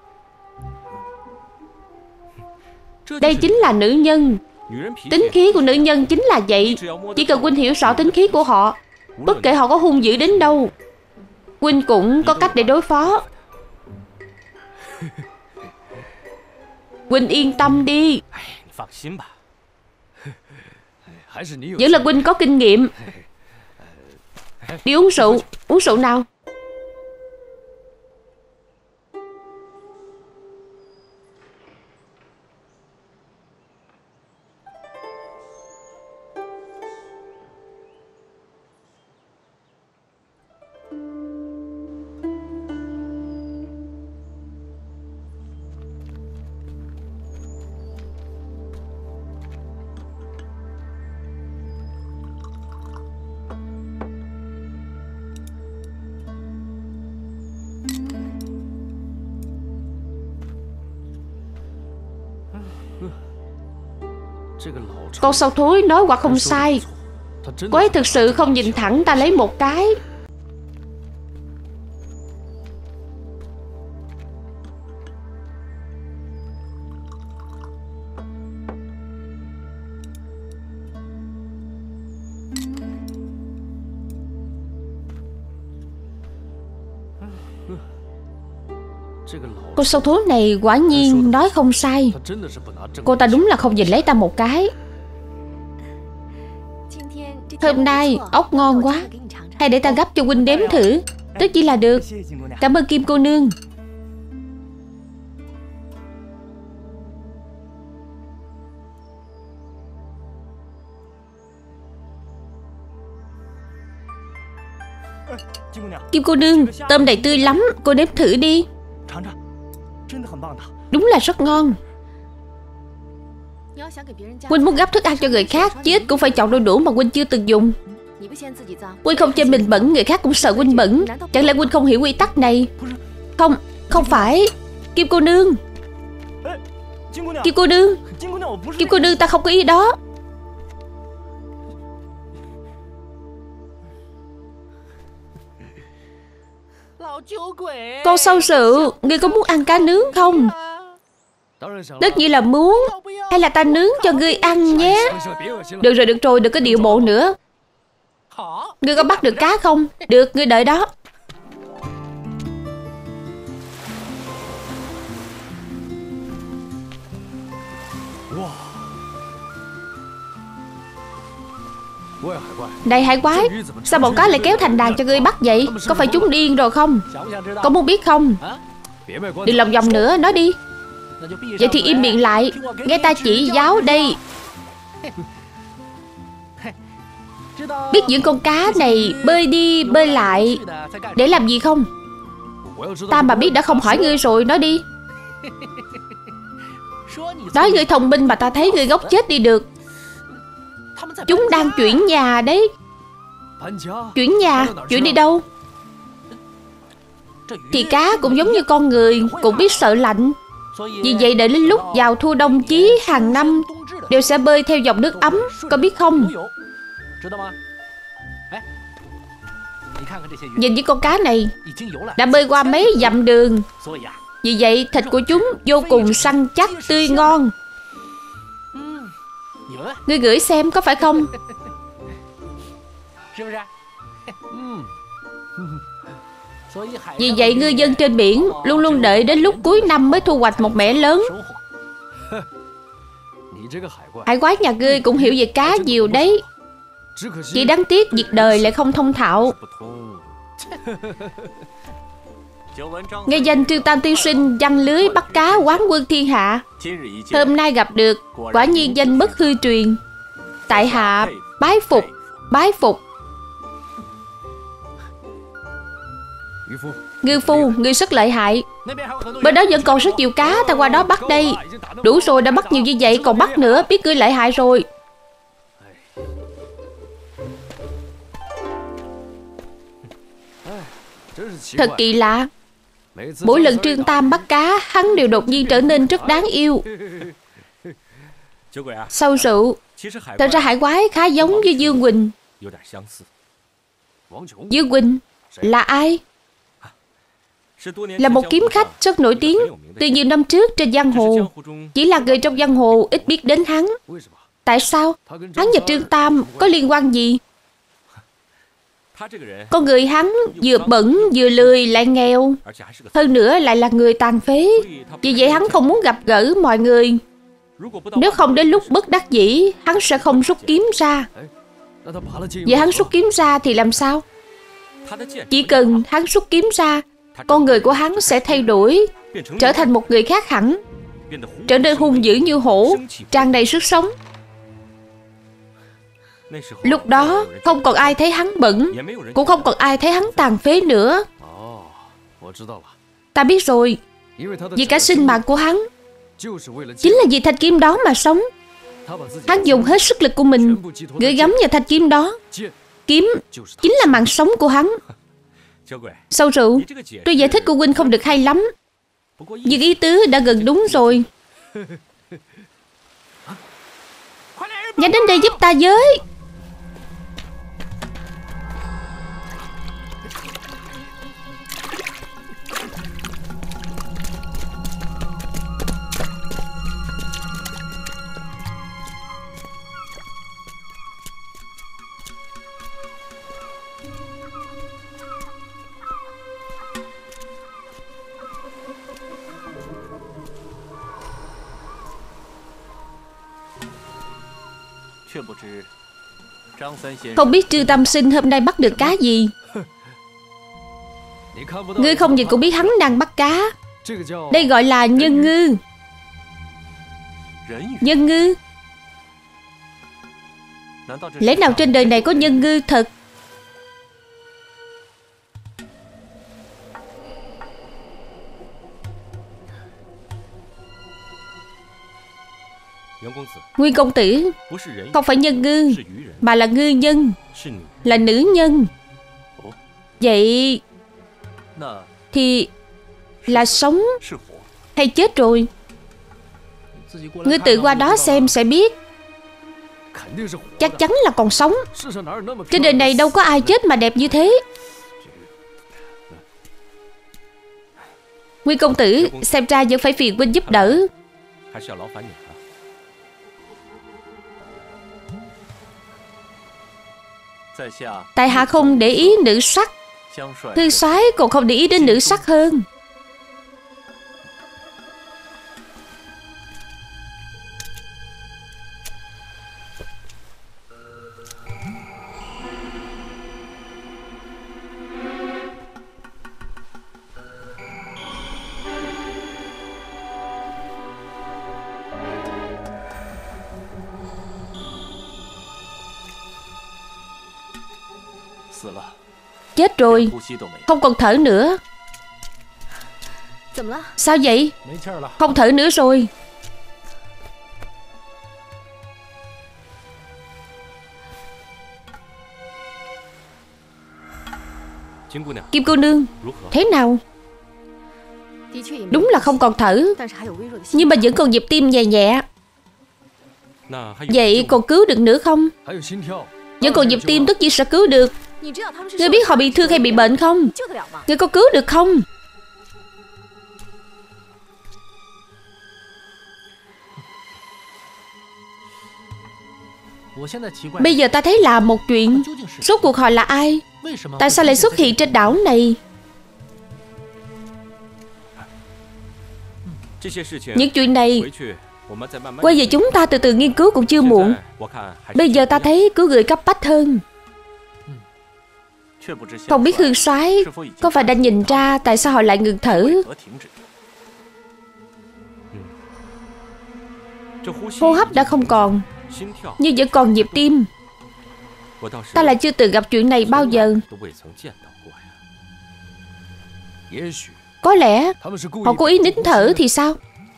Đây chính là nữ nhân. Tính khí của nữ nhân chính là vậy. Chỉ cần huynh hiểu rõ tính khí của họ, bất kể họ có hung dữ đến đâu, huynh cũng có cách để đối phó. Huynh yên tâm đi, vẫn là huynh có kinh nghiệm. Đi uống rượu. Uống rượu nào. Con sâu thúi nói quả không sai. Cô ấy thực sự không nhìn thẳng ta lấy một cái. Cô sâu thúi này quả nhiên nói không sai. Cô ta đúng là không nhìn lấy ta một cái. Hôm nay ốc ngon quá, hay để ta gấp cho huynh đếm thử. Tất nhiên là được. Cảm ơn Kim cô nương. Kim cô nương, tôm này tươi lắm, cô nếm thử đi. Đúng là rất ngon. Huynh muốn gấp thức ăn cho người khác, chí ít cũng phải chọn đôi đũa mà huynh chưa từng dùng. Huynh không cho mình bẩn, người khác cũng sợ huynh bẩn. Chẳng lẽ huynh không hiểu quy tắc này? Không, không phải. Kim cô nương, Kim cô nương, Kim cô nương, ta không có ý đó. Con sâu rượu, ngươi có muốn ăn cá nướng không? Tất nhiên là muốn. Hay là ta nướng cho ngươi ăn nhé. Được rồi, được rồi, đừng có điệu bộ nữa. Ngươi có bắt được cá không? Được, ngươi đợi đó. Này hải quái, sao bọn cá lại kéo thành đàn cho ngươi bắt vậy? Có phải chúng điên rồi không? Có muốn biết không? Đừng lòng vòng nữa, nói đi. Vậy thì im miệng lại, nghe ta chỉ giáo đây. Biết những con cá này bơi đi bơi lại để làm gì không? Ta mà biết đã không hỏi ngươi rồi, nói đi. Nói ngươi thông minh mà ta thấy ngươi ngốc chết đi được. Chúng đang chuyển nhà đấy. Chuyển nhà? Chuyển đi đâu? Thì cá cũng giống như con người, cũng biết sợ lạnh. Vì vậy đợi đến lúc vào thu đông chí hàng năm đều sẽ bơi theo dòng nước ấm, có biết không? Nhìn những con cá này đã bơi qua mấy dặm đường. Vì vậy thịt của chúng vô cùng săn chắc, tươi ngon. Ngươi gửi xem có phải không? Vì vậy ngư dân trên biển luôn luôn đợi đến lúc cuối năm mới thu hoạch một mẻ lớn. Hải quái nhà ngươi cũng hiểu về cá nhiều đấy. Chỉ đáng tiếc việc đời lại không thông thạo. Nghe danh Trương Tam tiên sinh giăng lưới bắt cá quán quân thiên hạ. Hôm nay gặp được, quả nhiên danh bất hư truyền. Tại hạ bái phục, bái phục. Ngư phu, ngươi rất lợi hại. Bên đó vẫn còn rất nhiều cá, ta qua đó bắt đây. Đủ rồi, đã bắt nhiều như vậy, còn bắt nữa, biết ngươi lợi hại rồi. Thật kỳ lạ. Mỗi lần Trương Tam bắt cá, hắn đều đột nhiên trở nên rất đáng yêu. Sâu rượu, thật ra hải quái khá giống với Dương Quỳnh. Dương Quỳnh là ai? Là một kiếm khách rất nổi tiếng từ nhiều năm trước trên giang hồ. Chỉ là người trong giang hồ ít biết đến hắn. Tại sao? Hắn và Trương Tam có liên quan gì? Con người hắn vừa bẩn vừa lười lại nghèo, hơn nữa lại là người tàn phế. Vì vậy hắn không muốn gặp gỡ mọi người. Nếu không đến lúc bất đắc dĩ, hắn sẽ không rút kiếm ra. Vậy hắn rút kiếm ra thì làm sao? Chỉ cần hắn rút kiếm ra, con người của hắn sẽ thay đổi, trở thành một người khác hẳn, trở nên hung dữ như hổ, tràn đầy sức sống. Lúc đó không còn ai thấy hắn bẩn, cũng không còn ai thấy hắn tàn phế nữa. Ta biết rồi. Vì cả sinh mạng của hắn chính là vì thanh kiếm đó mà sống. Hắn dùng hết sức lực của mình gửi gắm vào thanh kiếm đó. Kiếm chính là mạng sống của hắn. Sâu rượu, tôi giải thích của huynh không được hay lắm, nhưng ý tứ đã gần đúng rồi. Nhanh đến đây giúp ta với. Không biết Trư Tam Sinh hôm nay bắt được cá gì. Ngươi không nhìn cũng biết hắn đang bắt cá. Đây gọi là nhân ngư. Nhân ngư? Lẽ nào trên đời này có nhân ngư thật? Nguyên công tử, không phải nhân ngư, mà là ngư nhân, là nữ nhân. Vậy thì là sống hay chết rồi? Ngươi tự qua đó xem sẽ biết. Chắc chắn là còn sống. Trên đời này đâu có ai chết mà đẹp như thế. Nguyên công tử, xem ra vẫn phải phiền huynh giúp đỡ. Tại hạ không để ý nữ sắc, thư soái còn không để ý đến nữ sắc hơn. Chết rồi, không còn thở nữa. Sao vậy? Không thở nữa rồi. Kim cô nương, thế nào? Đúng là không còn thở, nhưng mà vẫn còn nhịp tim nhẹ nhẹ. Vậy còn cứu được nữa không? Vẫn còn nhịp tim tất nhiên sẽ cứu được. Ngươi biết họ bị thương hay bị bệnh không? Ngươi có cứu được không? Bây giờ ta thấy là một chuyện. Rốt cuộc họ là ai? Tại sao lại xuất hiện trên đảo này? Những chuyện này quay về chúng ta từ từ nghiên cứu cũng chưa muộn. Bây giờ ta thấy cứu người cấp bách hơn. Không biết Hương soái có phải đã nhìn ra tại sao họ lại ngừng thở? Hô hấp đã không còn, nhưng vẫn còn nhịp tim. Ta lại chưa từng gặp chuyện này bao giờ. Có lẽ họ cố ý nín thở thì sao?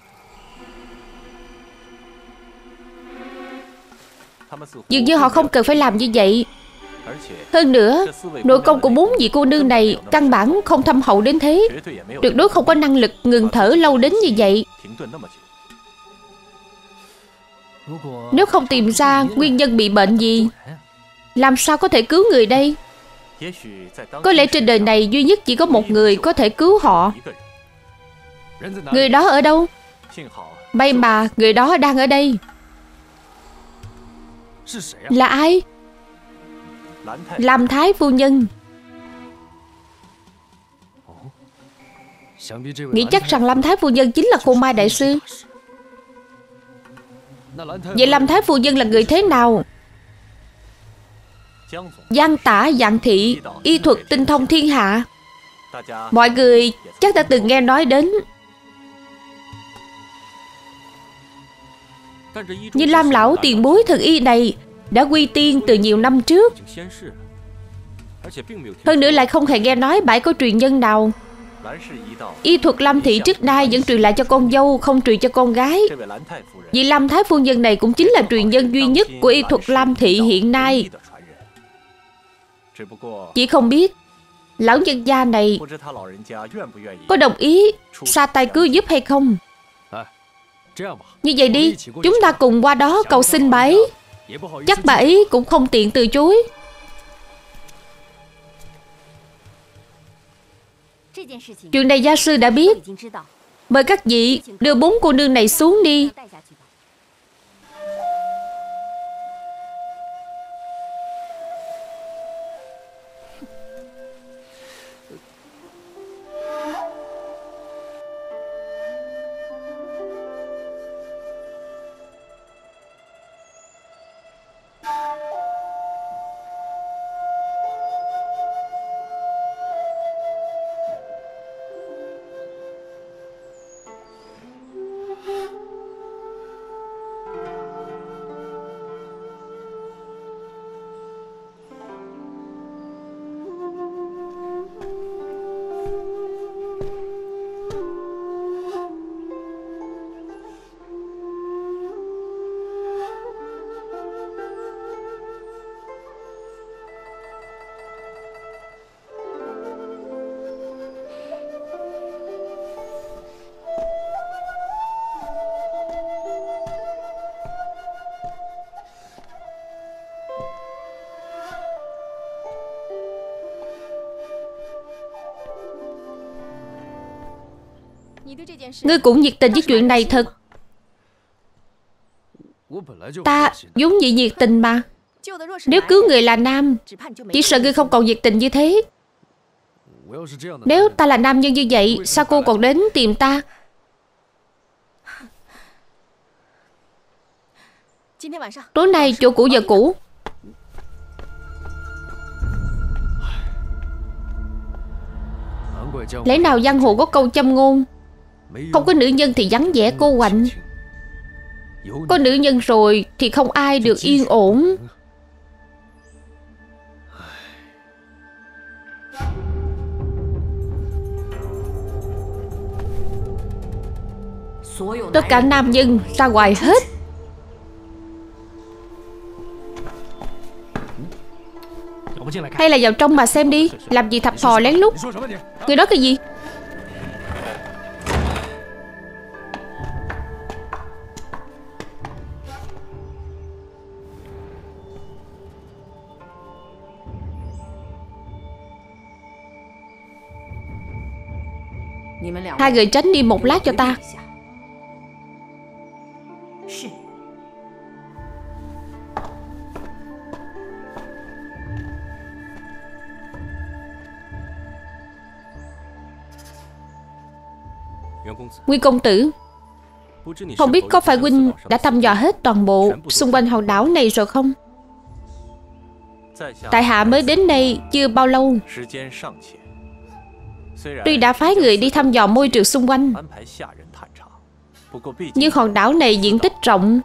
Dường như họ không cần phải làm như vậy. Hơn nữa, nội công của bốn vị cô nương này căn bản không thâm hậu đến thế. Tuyệt đối không có năng lực ngừng thở lâu đến như vậy. Nếu không tìm ra nguyên nhân bị bệnh gì, làm sao có thể cứu người đây? Có lẽ trên đời này duy nhất chỉ có một người có thể cứu họ. Người đó ở đâu? May mà người đó đang ở đây. Là ai? Lam Thái phu nhân. Nghĩ chắc rằng Lam Thái phu nhân chính là Khôn Mai đại sư. Vậy Lam Thái phu nhân là người thế nào? Giang tả dạng thị, y thuật tinh thông thiên hạ. Mọi người chắc đã từng nghe nói đến. Nhưng Lam lão tiền bối thần y này đã quy tiên từ nhiều năm trước. Hơn nữa lại không hề nghe nói bãi có truyền nhân nào. Y thuật Lam thị trước nay vẫn truyền lại cho con dâu, không truyền cho con gái. Vì Lam Thái phu nhân này cũng chính là truyền nhân duy nhất của y thuật Lam thị hiện nay. Chỉ không biết lão nhân gia này có đồng ý sa tay cứu giúp hay không. Như vậy đi, chúng ta cùng qua đó cầu xin bà ấy. Chắc bà ấy cũng không tiện từ chối. Chuyện này gia sư đã biết. Mời các vị đưa bốn cô nương này xuống đi. Ngươi cũng nhiệt tình với chuyện này thật. Ta vốn dĩ nhiệt tình mà. Nếu cứu người là nam, chỉ sợ ngươi không còn nhiệt tình như thế. Nếu ta là nam nhân như vậy, sao cô còn đến tìm ta? Tối nay chỗ cũ giờ cũ. Lẽ nào giang hồ có câu châm ngôn: không có nữ nhân thì vắng vẻ cô quạnh, có nữ nhân rồi thì không ai được yên ổn. Tất cả nam nhân ra ngoài hết. Hay là vào trong mà xem đi. Làm gì thập thò lén lút? Người nói cái gì? Hai người tránh đi một lát cho ta. Nguyên công tử, không biết có phải huynh đã thăm dò hết toàn bộ xung quanh hòn đảo này rồi không? Tại hạ mới đến đây chưa bao lâu. Tuy đã phái người đi thăm dò môi trường xung quanh, nhưng hòn đảo này diện tích rộng,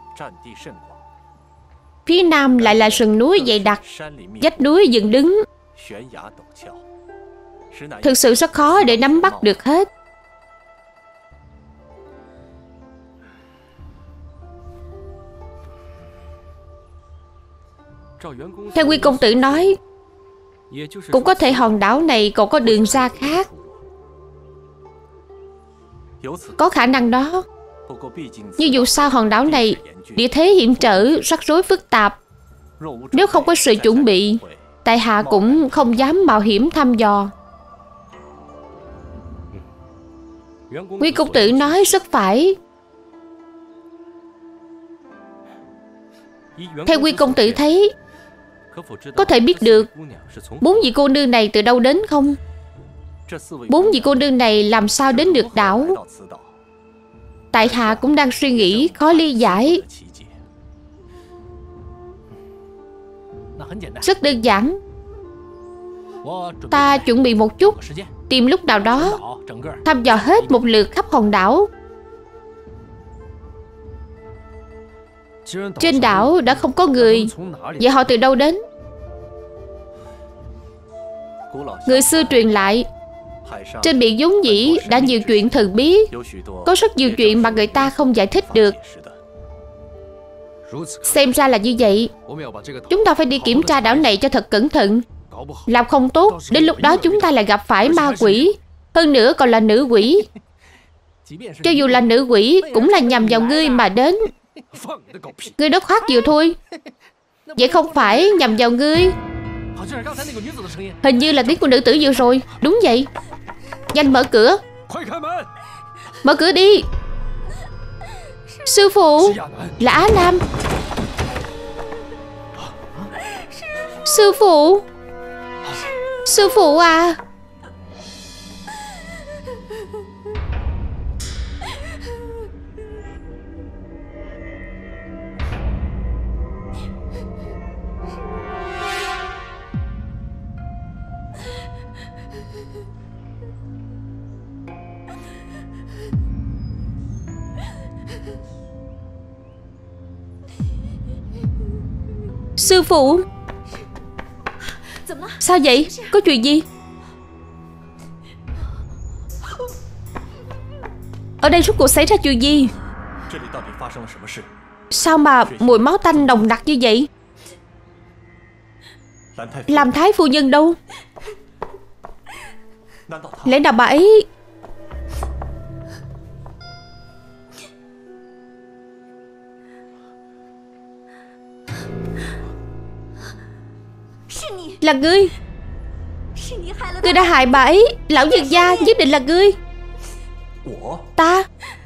phía nam lại là sườn núi dày đặc, vách núi dựng đứng, thực sự rất khó để nắm bắt được hết. Theo Nguyên công tử nói, cũng có thể hòn đảo này còn có đường ra khác. Có khả năng đó. Nhưng dù sao hòn đảo này địa thế hiểm trở, rắc rối phức tạp. Nếu không có sự chuẩn bị, tại hạ cũng không dám mạo hiểm thăm dò. Nguyên công tử nói rất phải. Theo Nguyên công tử thấy, có thể biết được bốn vị cô nương này từ đâu đến không? Bốn vị cô nương này làm sao đến được đảo? Tại hạ cũng đang suy nghĩ, khó lý giải. Rất đơn giản. Ta chuẩn bị một chút, tìm lúc nào đó thăm dò hết một lượt khắp hòn đảo. Trên đảo đã không có người, vậy họ từ đâu đến? Người xưa truyền lại, trên biển vốn dĩ đã nhiều chuyện thần bí, có rất nhiều chuyện mà người ta không giải thích được. Xem ra là như vậy. Chúng ta phải đi kiểm tra đảo này cho thật cẩn thận. Làm không tốt, đến lúc đó chúng ta lại gặp phải ma quỷ, hơn nữa còn là nữ quỷ. Cho dù là nữ quỷ cũng là nhằm vào ngươi mà đến. Ngươi nói khoác vừa thôi. Vậy không phải nhằm vào ngươi. Hình như là tiếng của nữ tử vừa rồi. Đúng vậy. Nhanh mở cửa. Mở cửa đi. Sư phụ. Là Á Nam. Sư phụ. Sư phụ à. Sư phụ. Sao vậy? Có chuyện gì? Ở đây rốt cuộc xảy ra chuyện gì? Sao mà mùi máu tanh nồng nặc như vậy? Làm thái phu nhân đâu? Lẽ nào bà ấy... Là ngươi. Ngươi đã hại bà ấy. Lão nhân gia, nhất định là ngươi. Ta.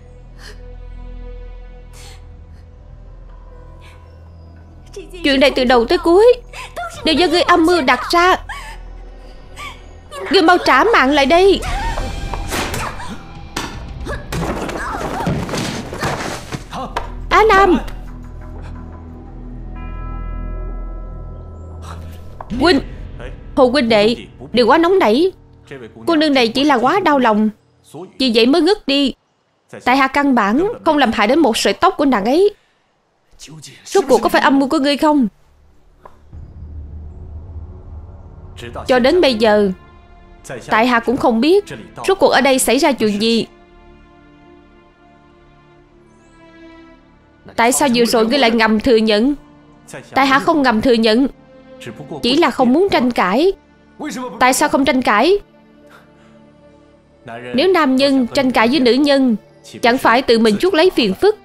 Chuyện này từ đầu tới cuối đều do ngươi âm mưu đặt ra. Ngươi mau trả mạng lại đây. Á Nam. Huynh. Hồ huynh đệ, đừng quá nóng nảy. Cô nương này chỉ là quá đau lòng, vì vậy mới ngất đi. Tại hạ căn bản không làm hại đến một sợi tóc của nàng ấy. Rốt cuộc có phải âm mưu của ngươi không? Cho đến bây giờ, tại hạ cũng không biết rốt cuộc ở đây xảy ra chuyện gì. Tại sao vừa rồi ngươi lại ngầm thừa nhận? Tại hạ không ngầm thừa nhận, chỉ là không muốn tranh cãi. Tại sao không tranh cãi? Nếu nam nhân tranh cãi với nữ nhân, chẳng phải tự mình chuốc lấy phiền phức.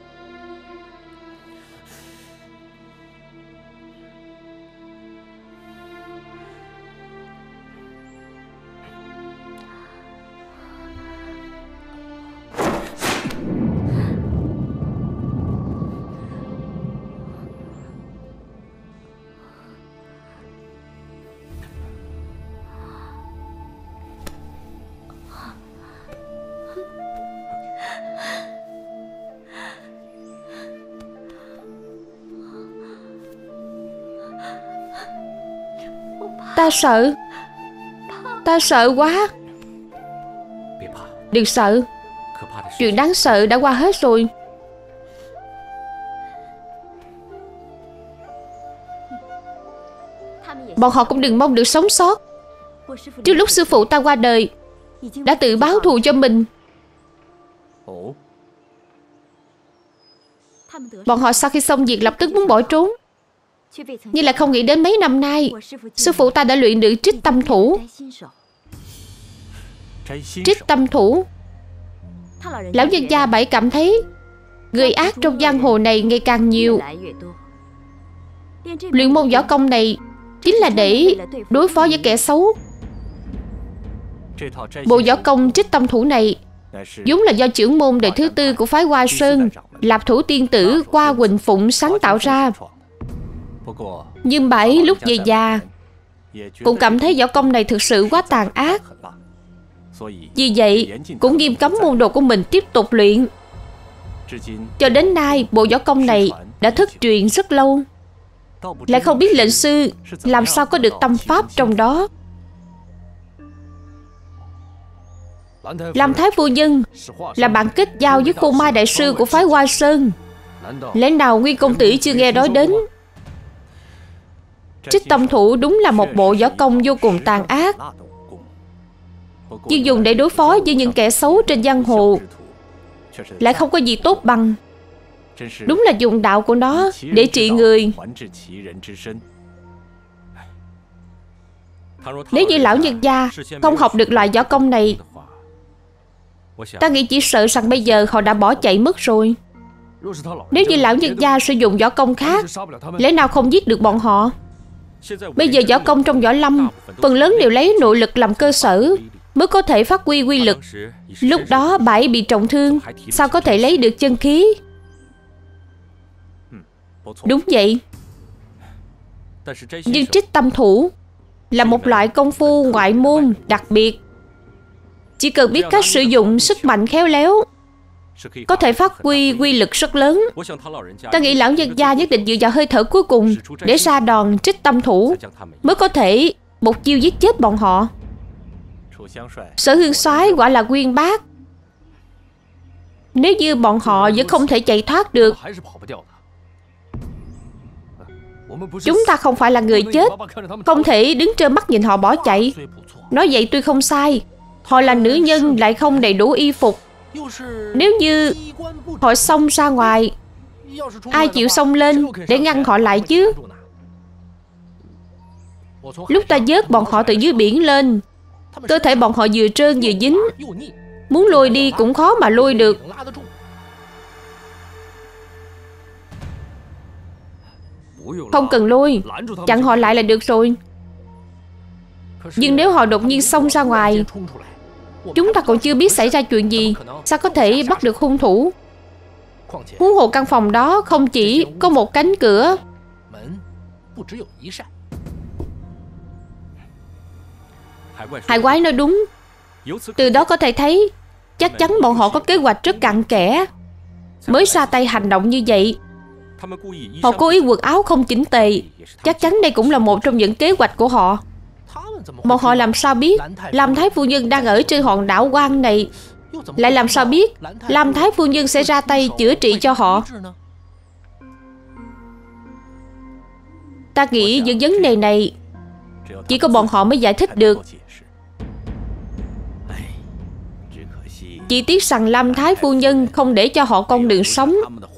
Ta sợ. Ta sợ quá. Đừng sợ. Chuyện đáng sợ đã qua hết rồi. Bọn họ cũng đừng mong được sống sót. Trước lúc sư phụ ta qua đời, đã tự báo thù cho mình. Bọn họ sau khi xong việc lập tức muốn bỏ trốn, nhưng lại không nghĩ đến mấy năm nay sư phụ ta đã luyện được trích tâm thủ. Trích tâm thủ. Lão nhân gia bảy cảm thấy người ác trong giang hồ này ngày càng nhiều. Luyện môn võ công này chính là để đối phó với kẻ xấu. Bộ võ công trích tâm thủ này vốn là do trưởng môn đời thứ tư của phái Hoa Sơn, Lạp Thủ Tiên Tử Hoa Huỳnh Phụng sáng tạo ra. Nhưng bà ấy lúc về già cũng cảm thấy võ công này thực sự quá tàn ác. Vì vậy cũng nghiêm cấm môn đồ của mình tiếp tục luyện. Cho đến nay bộ võ công này đã thất truyền rất lâu. Lại không biết lệnh sư làm sao có được tâm pháp trong đó. Làm thái phu nhân là bạn kết giao với Khô Mai đại sư của phái Hoa Sơn. Lẽ nào Nguyên công tử chưa nghe nói đến? Trích tâm thủ đúng là một bộ võ công vô cùng tàn ác, nhưng dùng để đối phó với những kẻ xấu trên giang hồ lại không có gì tốt bằng. Đúng là dùng đạo của nó để trị người. Nếu như lão nhân gia không học được loại võ công này, ta nghĩ chỉ sợ rằng bây giờ họ đã bỏ chạy mất rồi. Nếu như lão nhân gia sử dụng võ công khác, lẽ nào không giết được bọn họ? Bây giờ võ công trong võ lâm phần lớn đều lấy nội lực làm cơ sở mới có thể phát huy uy lực. Lúc đó bà ấy bị trọng thương, sao có thể lấy được chân khí? Đúng vậy. Nhưng trích tâm thủ là một loại công phu ngoại môn đặc biệt. Chỉ cần biết cách sử dụng sức mạnh khéo léo, có thể phát huy uy lực rất lớn. Ta nghĩ lão nhân gia nhất định dựa vào hơi thở cuối cùng để ra đòn trích tâm thủ, mới có thể một chiêu giết chết bọn họ. Sở Hương Soái quả là uyên bác. Nếu như bọn họ vẫn không thể chạy thoát được, chúng ta không phải là người chết, không thể đứng trơ mắt nhìn họ bỏ chạy. Nói vậy tuy không sai, họ là nữ nhân lại không đầy đủ y phục. Nếu như họ xông ra ngoài, ai chịu xông lên để ngăn họ lại chứ? Lúc ta vớt bọn họ từ dưới biển lên, cơ thể bọn họ vừa trơn vừa dính, muốn lôi đi cũng khó mà lôi được. Không cần lôi, chặn họ lại là được rồi. Nhưng nếu họ đột nhiên xông ra ngoài, chúng ta còn chưa biết xảy ra chuyện gì, sao có thể bắt được hung thủ? Huống hồ căn phòng đó không chỉ có một cánh cửa. Hải quái nói đúng. Từ đó có thể thấy chắc chắn bọn họ có kế hoạch rất cặn kẽ mới ra tay hành động như vậy. Họ cố ý quần áo không chỉnh tề, chắc chắn đây cũng là một trong những kế hoạch của họ. Bọn họ làm sao biết Lam Thái phu nhân đang ở trên hòn đảo hoang này? Lại làm sao biết Lam Thái phu nhân sẽ ra tay chữa trị cho họ? Ta nghĩ những vấn đề này chỉ có bọn họ mới giải thích được. Chỉ tiếc rằng Lam Thái phu nhân không để cho họ con đường sống.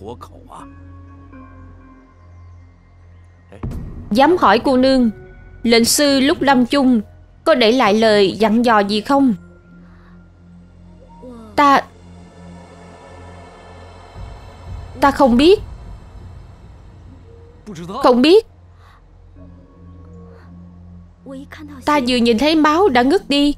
Dám hỏi cô nương, lệnh sư lúc lâm chung có để lại lời dặn dò gì không? Ta Ta không biết. Không biết. Ta vừa nhìn thấy máu đã ngất đi.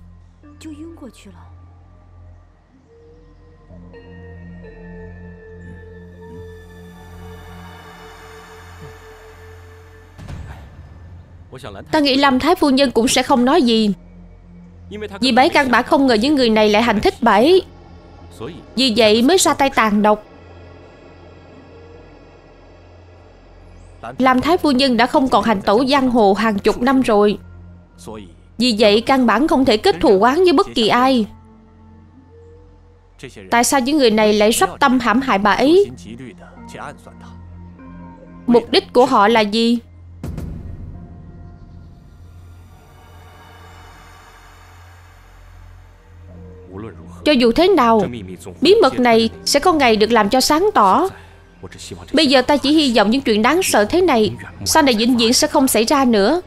Ta nghĩ Lâm Thái phu nhân cũng sẽ không nói gì, vì bấy căn bản không ngờ những người này lại hành thích bấy, vì vậy mới ra tay tàn độc. Lâm Thái phu nhân đã không còn hành tẩu giang hồ hàng chục năm rồi, vì vậy căn bản không thể kết thù oán với bất kỳ ai. Tại sao những người này lại sắp tâm hãm hại bà ấy? Mục đích của họ là gì? Cho dù thế nào, bí mật này sẽ có ngày được làm cho sáng tỏ. Bây giờ ta chỉ hy vọng những chuyện đáng sợ thế này sau này vĩnh viễn sẽ không xảy ra nữa.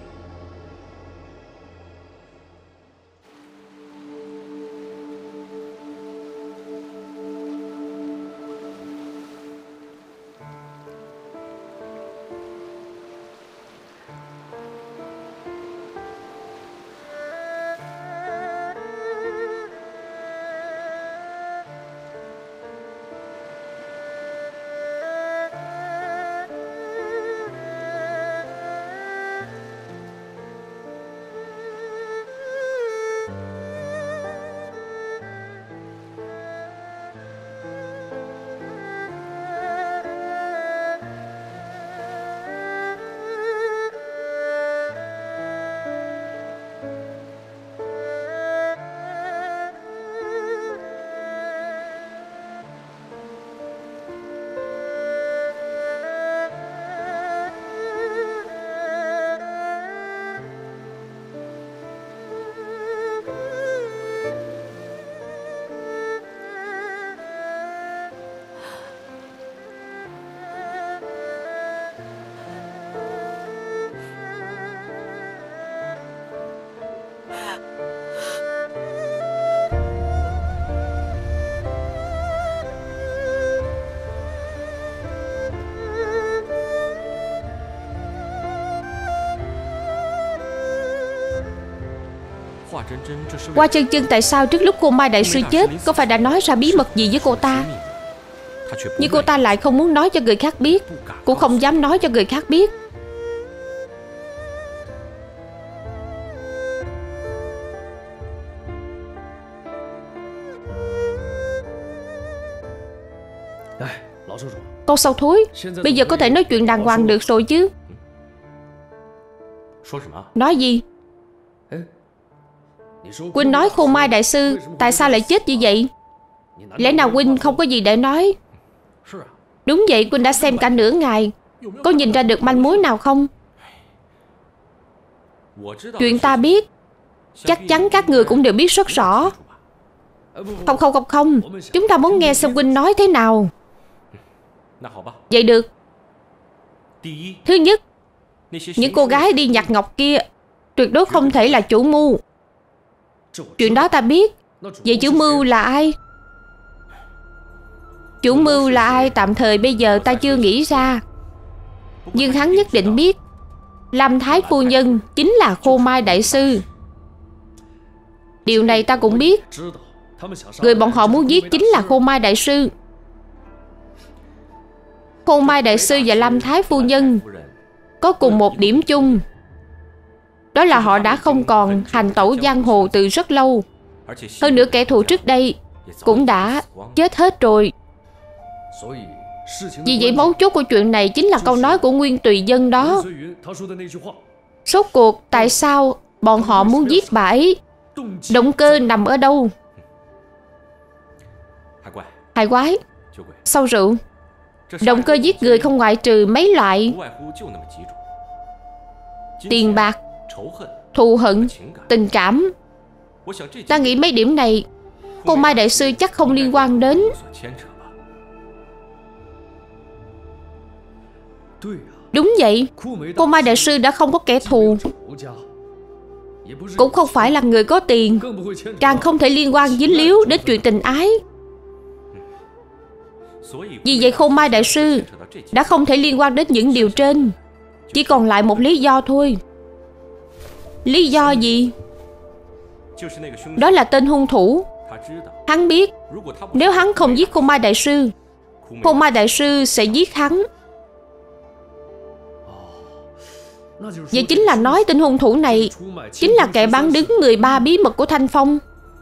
Hoa Chân Chân tại sao trước lúc cô Mai đại sư chết có phải đã nói ra bí mật gì với cô ta? Nhưng cô ta lại không muốn nói cho người khác biết, cũng không dám nói cho người khác biết. Con sâu thúi, bây giờ có thể nói chuyện đàng hoàng được rồi chứ? Nói gì? Huynh nói Khôn Mai đại sư tại sao lại chết như vậy? Lẽ nào huynh không có gì để nói? Đúng vậy, huynh đã xem cả nửa ngày, có nhìn ra được manh mối nào không? Chuyện ta biết, chắc chắn các người cũng đều biết rất rõ. Không không không không, chúng ta muốn nghe xem huynh nói thế nào. Vậy được. Thứ nhất, những cô gái đi nhặt ngọc kia tuyệt đối không thể là chủ mưu. Chuyện đó ta biết. Vậy chủ mưu là ai? Chủ mưu là ai tạm thời bây giờ ta chưa nghĩ ra. Nhưng hắn nhất định biết Lam Thái phu nhân chính là Khôn Mai đại sư. Điều này ta cũng biết. Người bọn họ muốn giết chính là Khôn Mai đại sư. Khôn Mai đại sư và Lam Thái phu nhân có cùng một điểm chung, đó là họ đã không còn hành tẩu giang hồ từ rất lâu. Hơn nữa kẻ thù trước đây cũng đã chết hết rồi. Vì vậy mấu chốt của chuyện này chính là câu nói của Nguyên Tùy Dân đó. Rốt cuộc tại sao bọn họ muốn giết bà ấy? Động cơ nằm ở đâu? Hài quái, sau rượu, động cơ giết người không ngoại trừ mấy loại: tiền bạc, thù hận, tình cảm. Ta nghĩ mấy điểm này cô Mai đại sư chắc không liên quan đến. Đúng vậy, cô Mai đại sư đã không có kẻ thù, cũng không phải là người có tiền, càng không thể liên quan dính líu đến chuyện tình ái. Vì vậy Khôn Mai đại sư đã không thể liên quan đến những điều trên. Chỉ còn lại một lý do thôi. Lý do gì? Đó là tên hung thủ. Hắn biết nếu hắn không giết Khôn Mai đại sư, Khôn Mai đại sư sẽ giết hắn. Vậy chính là nói tên hung thủ này chính là kẻ bán đứng mười ba bí mật của Thanh Phong.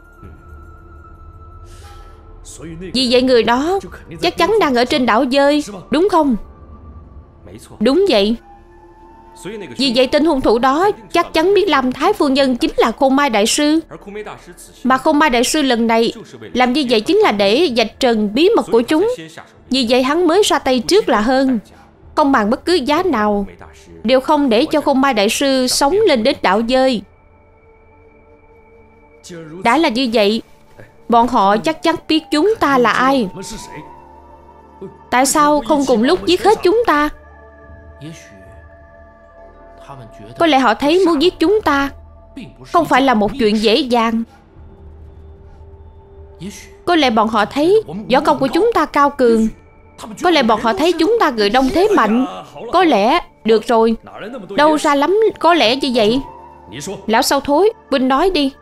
Vì vậy người đó chắc chắn đang ở trên đảo Dơi, đúng không? Đúng vậy. Vì vậy tên hung thủ đó chắc chắn biết Lam Thái phu nhân chính là Khôn Mai đại sư. Mà Khôn Mai đại sư lần này làm như vậy chính là để vạch trần bí mật của chúng. Vì vậy hắn mới ra tay trước là hơn. Không bằng bất cứ giá nào đều không để cho Khôn Mai đại sư sống lên đến đảo Dơi. Đã là như vậy, bọn họ chắc chắn biết chúng ta là ai. Tại sao không cùng lúc giết hết chúng ta? Có lẽ họ thấy muốn giết chúng ta không phải là một chuyện dễ dàng. Có lẽ bọn họ thấy võ công của chúng ta cao cường. Có lẽ bọn họ thấy chúng ta người đông thế mạnh. Có lẽ, được rồi, đâu ra lắm có lẽ như vậy. Lão Sâu Thối, Vinh nói đi.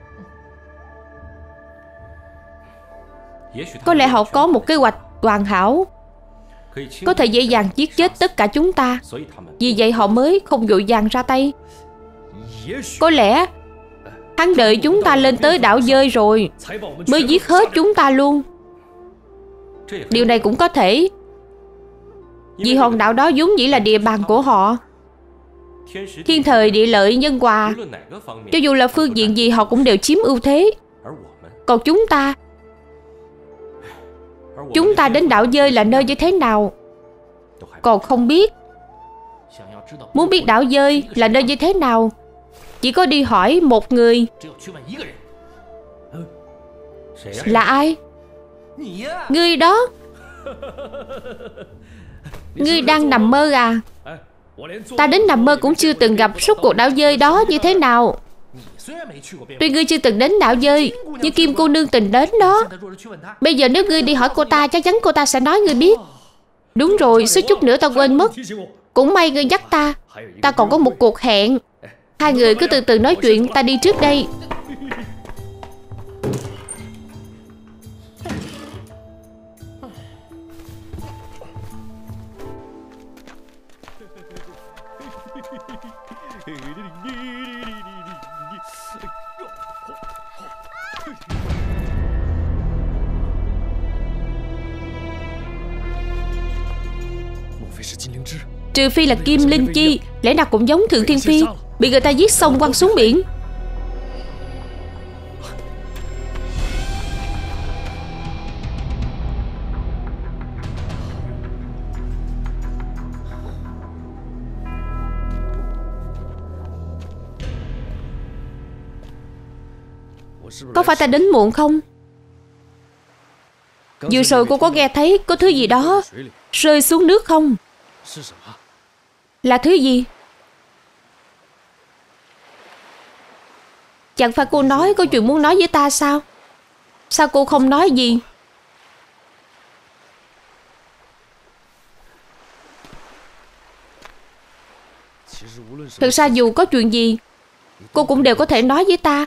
Có lẽ họ có một kế hoạch hoàn hảo, có thể dễ dàng giết chết tất cả chúng ta. Vì vậy họ mới không vội vàng ra tay. Có lẽ hắn đợi chúng ta lên tới đảo Dơi rồi mới giết hết chúng ta luôn. Điều này cũng có thể. Vì hòn đảo đó vốn dĩ là địa bàn của họ. Thiên thời địa lợi nhân hòa, cho dù là phương diện gì họ cũng đều chiếm ưu thế. Còn chúng ta Chúng ta đến đảo Dơi là nơi như thế nào còn không biết. Muốn biết đảo Dơi là nơi như thế nào, chỉ có đi hỏi một người. Là ai? Ngươi đó. Ngươi đang nằm mơ à? Ta đến nằm mơ cũng chưa từng gặp suốt cuộc đảo Dơi đó như thế nào. Tuy ngươi chưa từng đến đảo Dơi, nhưng Kim cô nương từng đến đó. Bây giờ nếu ngươi đi hỏi cô ta, chắc chắn cô ta sẽ nói ngươi biết. Đúng rồi, suýt chút nữa ta quên mất. Cũng may ngươi nhắc ta. Ta còn có một cuộc hẹn. Hai người cứ từ từ nói chuyện, ta đi trước đây. Trừ phi là Kim Linh Chi, lẽ nào cũng giống Thượng Thiên Phi, bị người ta giết xong quăng xuống biển. Có phải ta đến muộn không? Vừa rồi cô có nghe thấy có thứ gì đó rơi xuống nước không? Là thứ gì? Chẳng phải cô nói có chuyện muốn nói với ta sao? Sao cô không nói gì? Thực ra dù có chuyện gì, cô cũng đều có thể nói với ta.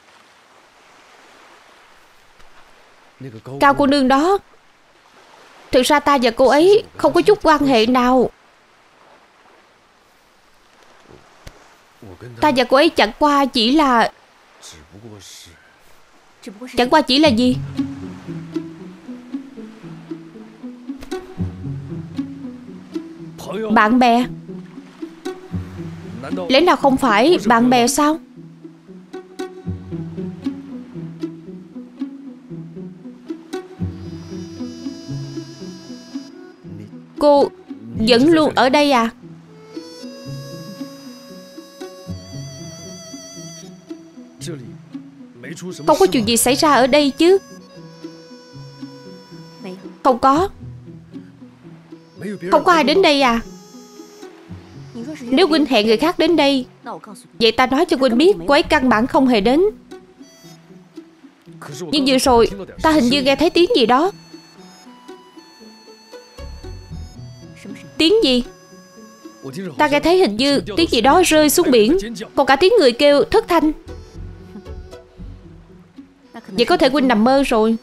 Cao cô nương đó, thực ra ta và cô ấy không có chút quan hệ nào. Ta và cô ấy chẳng qua chỉ là... Chẳng qua chỉ là gì? Bạn bè. Lẽ nào không phải bạn bè sao? Cô vẫn luôn ở đây à? Không có chuyện gì xảy ra ở đây chứ? Không có. Không có ai đến đây à? Nếu huynh hẹn người khác đến đây, vậy ta nói cho huynh biết cô ấy căn bản không hề đến. Nhưng vừa rồi ta hình như nghe thấy tiếng gì đó. Tiếng gì? Ta nghe thấy hình như tiếng gì đó rơi xuống biển, còn cả tiếng người kêu thất thanh. Vậy có thể huynh nằm mơ rồi.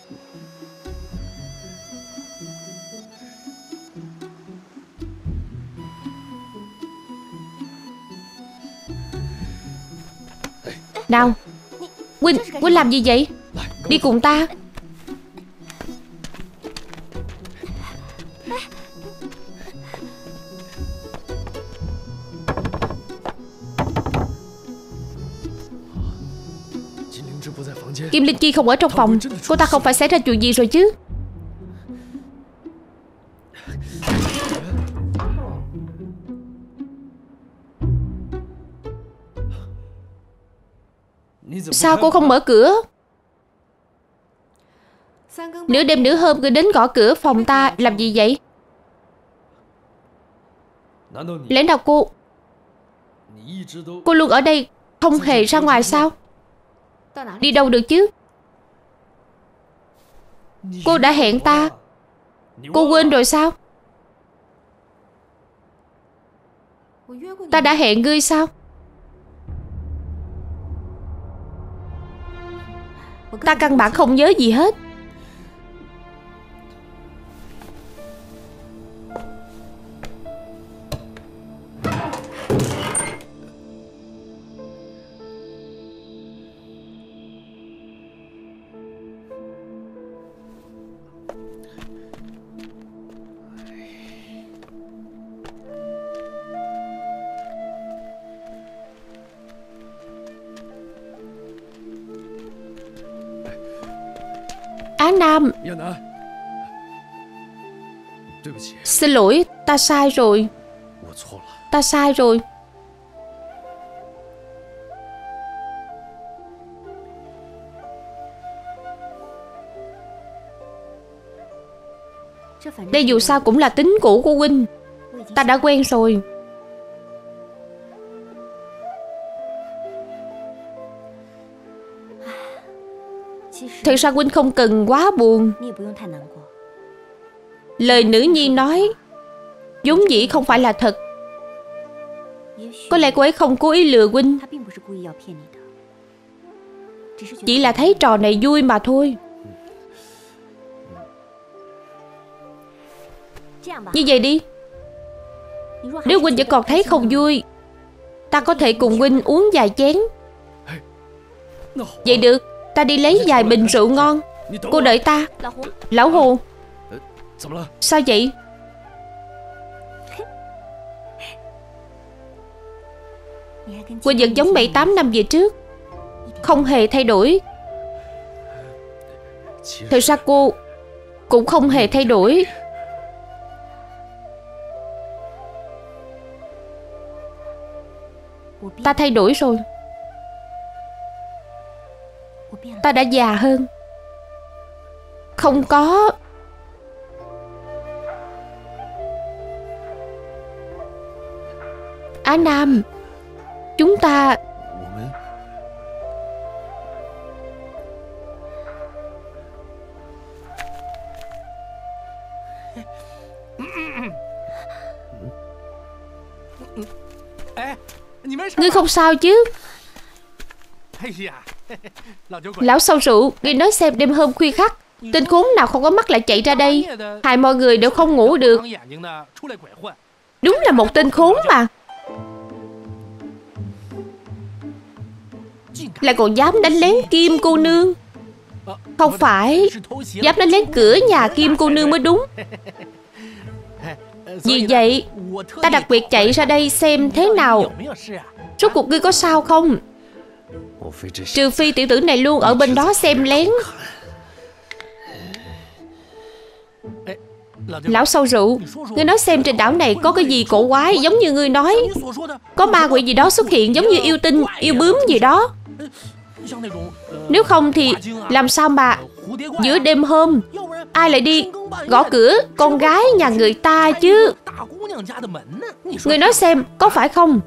Nào, huynh, huynh làm gì vậy? Đi cùng ta. Kim Linh Chi không ở trong phòng. Cô ta không phải xảy ra chuyện gì rồi chứ? Sao cô không mở cửa? Nửa đêm nửa hôm cứ đến gõ cửa phòng ta làm gì vậy? Lẽ nào cô Cô luôn ở đây, không hề ra ngoài sao? Đi đâu được chứ? Cô đã hẹn ta, cô quên rồi sao? Ta đã hẹn ngươi sao? Ta căn bản không nhớ gì hết. Á Nam, xin lỗi, ta sai rồi. Ta sai rồi. Đây dù sao cũng là tính cũ của huynh, ta đã quen rồi. Thật ra huynh không cần quá buồn. Lời nữ nhi nói vốn dĩ không phải là thật. Có lẽ cô ấy không cố ý lừa huynh, chỉ là thấy trò này vui mà thôi. Như vậy đi, nếu huynh vẫn còn thấy không vui, Ta có thể cùng huynh uống vài chén. Vậy được, ta đi lấy vài bình rượu ngon. Cô đợi ta. Lão Hồ. Sao vậy? Huynh vẫn giống bảy tám năm về trước, không hề thay đổi. Thật ra cô cũng không hề thay đổi. Ta thay đổi rồi. Ta đã già hơn. Không có. Á Nam, chúng ta Ngươi không sao chứ? Lão sau rượu, ngươi nói xem đêm hôm khuya khắc, tên khốn nào không có mắt lại chạy ra đây, hại mọi người đều không ngủ được. Đúng là một tên khốn mà. Lại còn dám đánh lén Kim cô nương. Không phải, dám đánh lén cửa nhà Kim cô nương mới đúng. Vì vậy, ta đặc biệt chạy ra đây xem thế nào. Rốt cuộc ngươi có sao không? Trừ phi tiểu tử này luôn ở bên đó xem lén. Lão sâu rượu, ngươi nói xem trên đảo này có cái gì cổ quái giống như ngươi nói. Có ma quỷ gì đó xuất hiện giống như yêu tinh, yêu bướm gì đó. Nếu không thì làm sao mà giữa đêm hôm ai lại đi gõ cửa con gái nhà người ta chứ? Ngươi nói xem có phải không?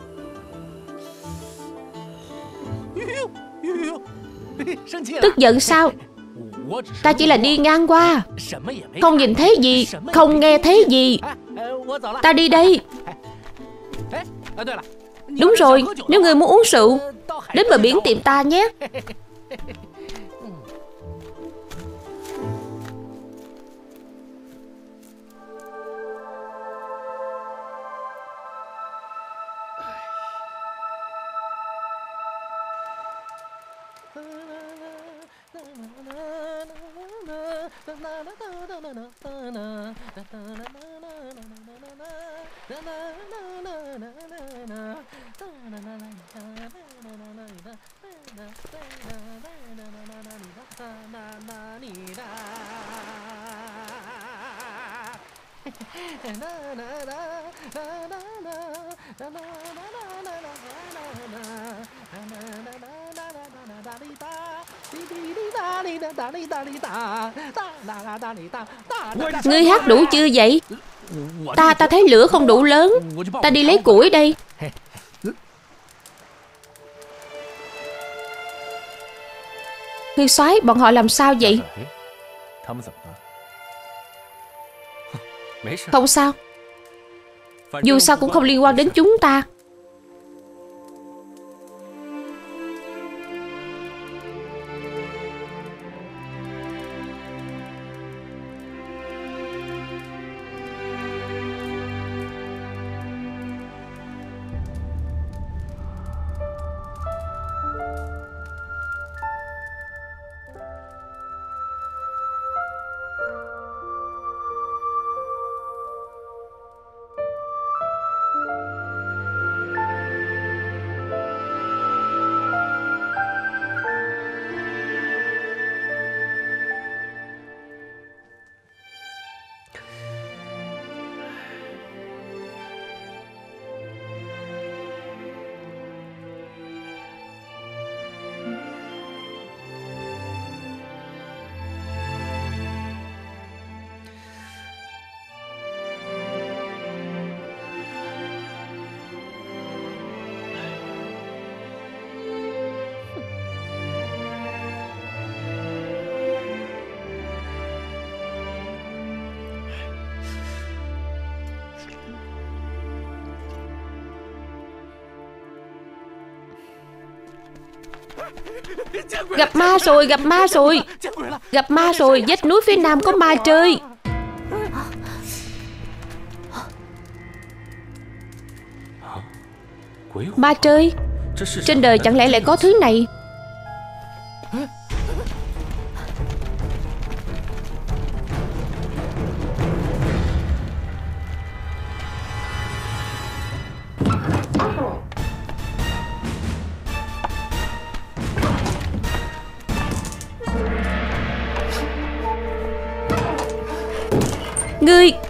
Tức giận sao? Ta chỉ là đi ngang qua, không nhìn thấy gì, không nghe thấy gì. Ta đi đây. Đúng rồi, nếu ngươi muốn uống rượu, đến bờ biển tìm ta nhé. Ngươi hát đủ chưa vậy? Ta ta thấy lửa không đủ lớn, ta đi lấy củi đây. Nguyên soái, bọn họ làm sao vậy? Không sao. Dù sao cũng không liên quan đến chúng ta. Gặp ma rồi, gặp ma rồi. Gặp ma rồi, vách núi phía nam có ma chơi. Ma chơi. Trên đời chẳng lẽ lại có thứ này? Ngươi